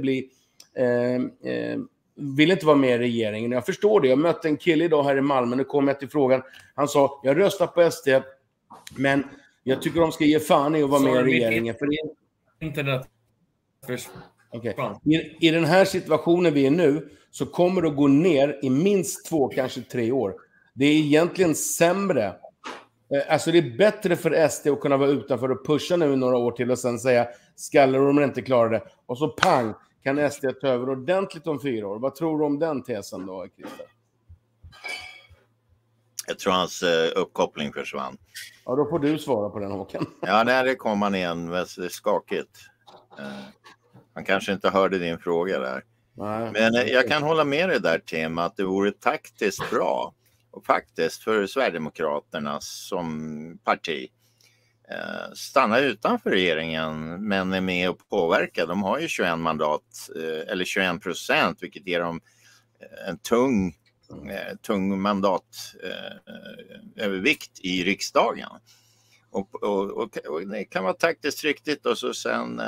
vill inte vara med i regeringen. Jag förstår det. Jag mötte en kille idag här i Malmö. Nu kom jag till frågan. Han sa, jag röstar på SD, men jag tycker de ska ge fan i att vara med i regeringen. För
internet.
Okay. I den här situationen vi är nu, så kommer det att gå ner i minst 2, kanske 3 år. Det är egentligen sämre. Alltså det är bättre för SD att kunna vara utanför och pusha nu några år till och sen säga skallerormen inte klarar det. Och så pang, kan SD ta över ordentligt om 4 år. Vad tror du om den tesen då, Christer?
Jag tror hans uppkoppling försvann.
Ja, då får du svara på den, Håkan.
Ja, när det kom han igen. Det är skakigt. Han kanske inte hörde din fråga där. Nej. Men jag kan hålla med dig där, Tim, att det vore taktiskt bra. Och faktiskt för Sverigedemokraterna som parti stanna utanför regeringen, men är med och påverka. De har ju 21 mandat, eller 21%, vilket ger dem en tung mandatövervikt i riksdagen. Och det kan vara taktiskt riktigt, och så sen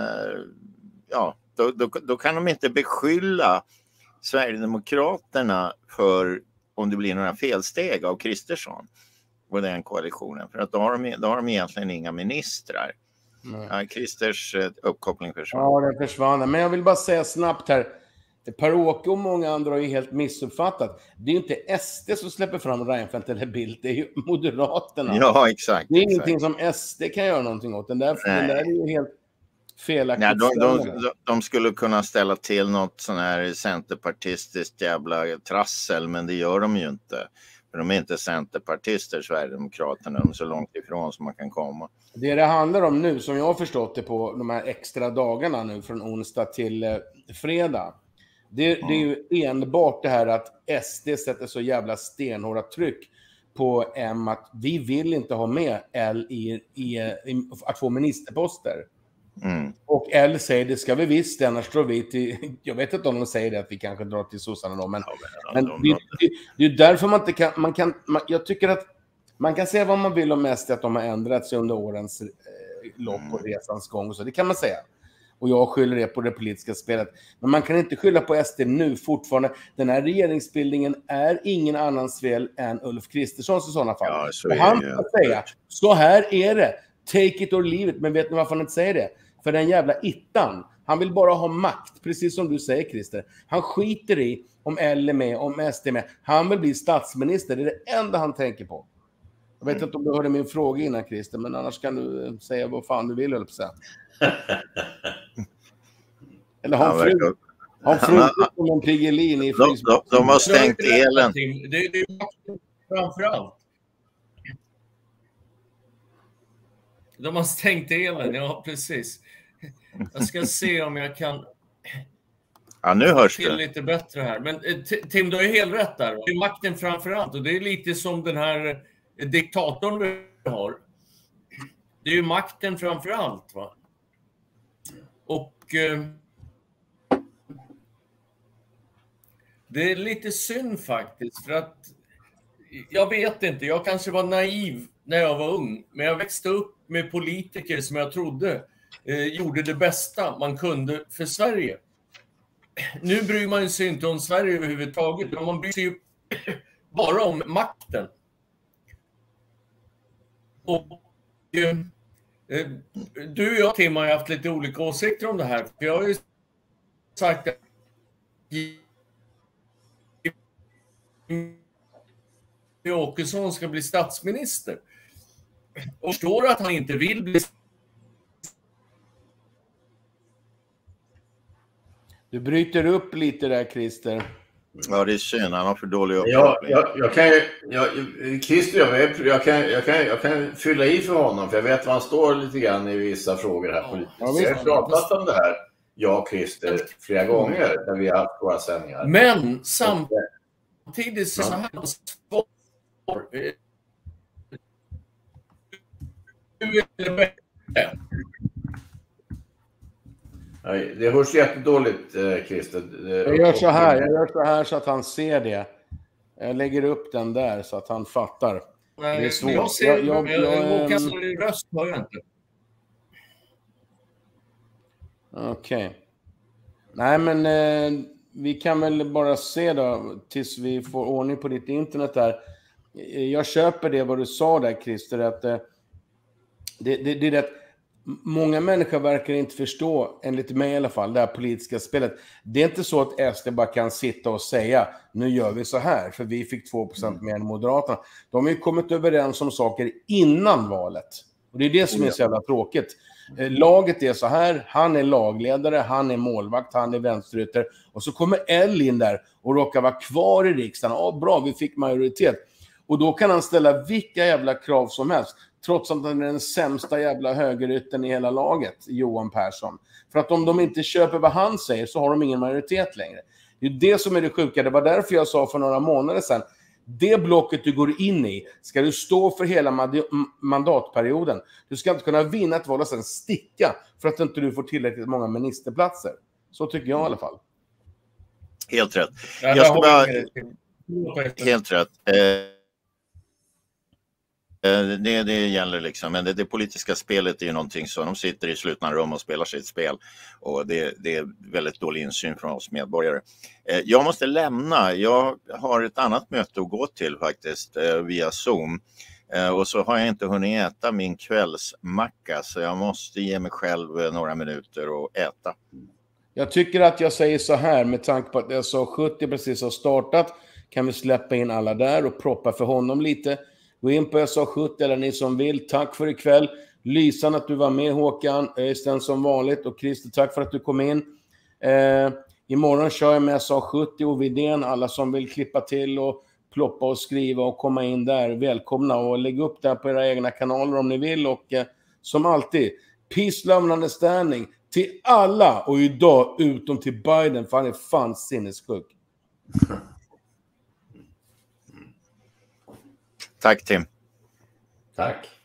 då kan de inte beskylla Sverigedemokraterna för om det blir några felsteg av Kristersson och den koalitionen, för att då har de egentligen inga ministrar. Ja, Kristers uppkoppling försvann.
Ja, den försvann. Men jag vill bara säga snabbt här, Per-Åke och många andra har ju helt missuppfattat. Det är ju inte SD som släpper fram Reinfeldt eller Bildt, det är ju Moderaterna.
Ja, exakt.
Det är ingenting som SD kan göra någonting åt. Den där är ju helt felaktigt.
Nej, de skulle kunna ställa till något sån här centerpartistiskt jävla trassel, men det gör de ju inte. För de är inte centerpartister, Sverigedemokraterna, de är så långt ifrån som man kan komma. Det
handlar om nu, som jag har förstått det på de här extra dagarna nu från onsdag till fredag. Det är ju enbart det här att SD sätter så jävla stenhårda tryck på M att vi vill inte ha med L i att få ministerposter. Och L säger det ska vi visst, annars drar vi till, jag vet inte om de säger det att vi kanske drar till sossarna då, men det är därför man inte kan, jag tycker att man kan säga vad man vill om mest att de har ändrat sig under årens lopp och resans gång, så det kan man säga. Och jag skyller det på det politiska spelet. Men man kan inte skylla på SD nu fortfarande. Den här regeringsbildningen är ingen annans fel än Ulf Kristerssons i sådana fall.
Ja,
och han ska säga, så här är det. Take it or leave it. Men vet ni varför han inte säger det? För den jävla ittan. Han vill bara ha makt, precis som du säger, Christer. Han skiter i om L är med, om SD är med. Han vill bli statsminister. Det är det enda han tänker på. Jag vet inte om du hörde min fråga innan, Christer, men annars kan du säga vad fan du vill, eller på sätt. Eller har fru som en Piggelin i Facebook.
De har stängt elen.
Det är framförallt. De har stängt elen, ja precis. Jag ska se om jag kan...
Ja, nu hörs det.
Lite bättre här. Men Tim, du har helt rätt där. Det är makten framförallt. Och det är lite som den här diktatorn vi har. Det är ju makten framförallt, va? Och det är lite synd faktiskt, för att jag vet inte, jag kanske var naiv när jag var ung, men jag växte upp med politiker som jag trodde gjorde det bästa man kunde för Sverige. Nu bryr man sig inte om Sverige överhuvudtaget, man bryr sig ju bara om makten. Och du och jag, Tim, har haft lite olika åsikter om det här. För jag har ju sagt att Åkesson ska bli statsminister. Och förstår att han inte vill bli.
Du bryter upp lite där, Christer.
Ja, det är synd. Han har för dålig uppfattning.
Jag kan fylla i för honom, för jag vet var han står lite grann i vissa frågor här politiskt. Ja, jag har pratat om det här, jag och Christer, flera gånger när vi har haft våra sändningar.
Men samtidigt så här svar.
Nej, det hörs jättedåligt, Christer.
Jag gör så här så att han ser det. Jag lägger upp den där så att han fattar.
Nej,
det är svårt.
Jag ser Håkans röst har jag inte.
Okej. Nej, men vi kan väl bara se då tills vi får ordning på ditt internet där. Jag köper det vad du sa där, Christer, att det är rätt. Många människor verkar inte förstå, enligt mig i alla fall, det här politiska spelet. Det är inte så att SD bara kan sitta och säga, nu gör vi så här, för vi fick 2% mer än Moderaterna. De har ju kommit överens om saker innan valet. Och det är det som är så jävla tråkigt. Laget är så här, han är lagledare, han är målvakt, han är vänsterytter. Och så kommer L in där och råkar vara kvar i riksdagen. Ja, bra, vi fick majoritet. Och då kan han ställa vilka jävla krav som helst. Trots att han är den sämsta jävla högerytten i hela laget, Johan Persson. För att om de inte köper vad han säger så har de ingen majoritet längre. Det är det som är det sjuka. Det var därför jag sa för några månader sedan, det blocket du går in i ska du stå för hela mandatperioden. Du ska inte kunna vinna ett val och sen sticka för att inte du får tillräckligt många ministerplatser. Så tycker jag i alla fall.
Helt rätt. Jag ska bara... Helt rätt. Det gäller liksom, men det politiska spelet är ju någonting så de sitter i slutna rum och spelar sitt spel och det är väldigt dålig insyn från oss medborgare. Jag måste lämna, jag har ett annat möte att gå till faktiskt via Zoom och så har jag inte hunnit äta min kvällsmacka så jag måste ge mig själv några minuter och äta.
Jag tycker att jag säger så här, med tanke på att jag sa 70 precis har startat, kan vi släppa in alla där och proppa för honom lite. Gå in på SA70 eller ni som vill. Tack för ikväll. Lysan att du var med, Håkan. Öystein som vanligt. Och Christer, tack för att du kom in. Imorgon kör jag med SA70 och Vidén. Alla som vill klippa till och ploppa och skriva och komma in där. Välkomna och lägg upp det på era egna kanaler om ni vill. Och som alltid, peace, love and understanding till alla. Och idag utom till Biden, för han är fan sinnessjuk.
Tack Tim.
Tack.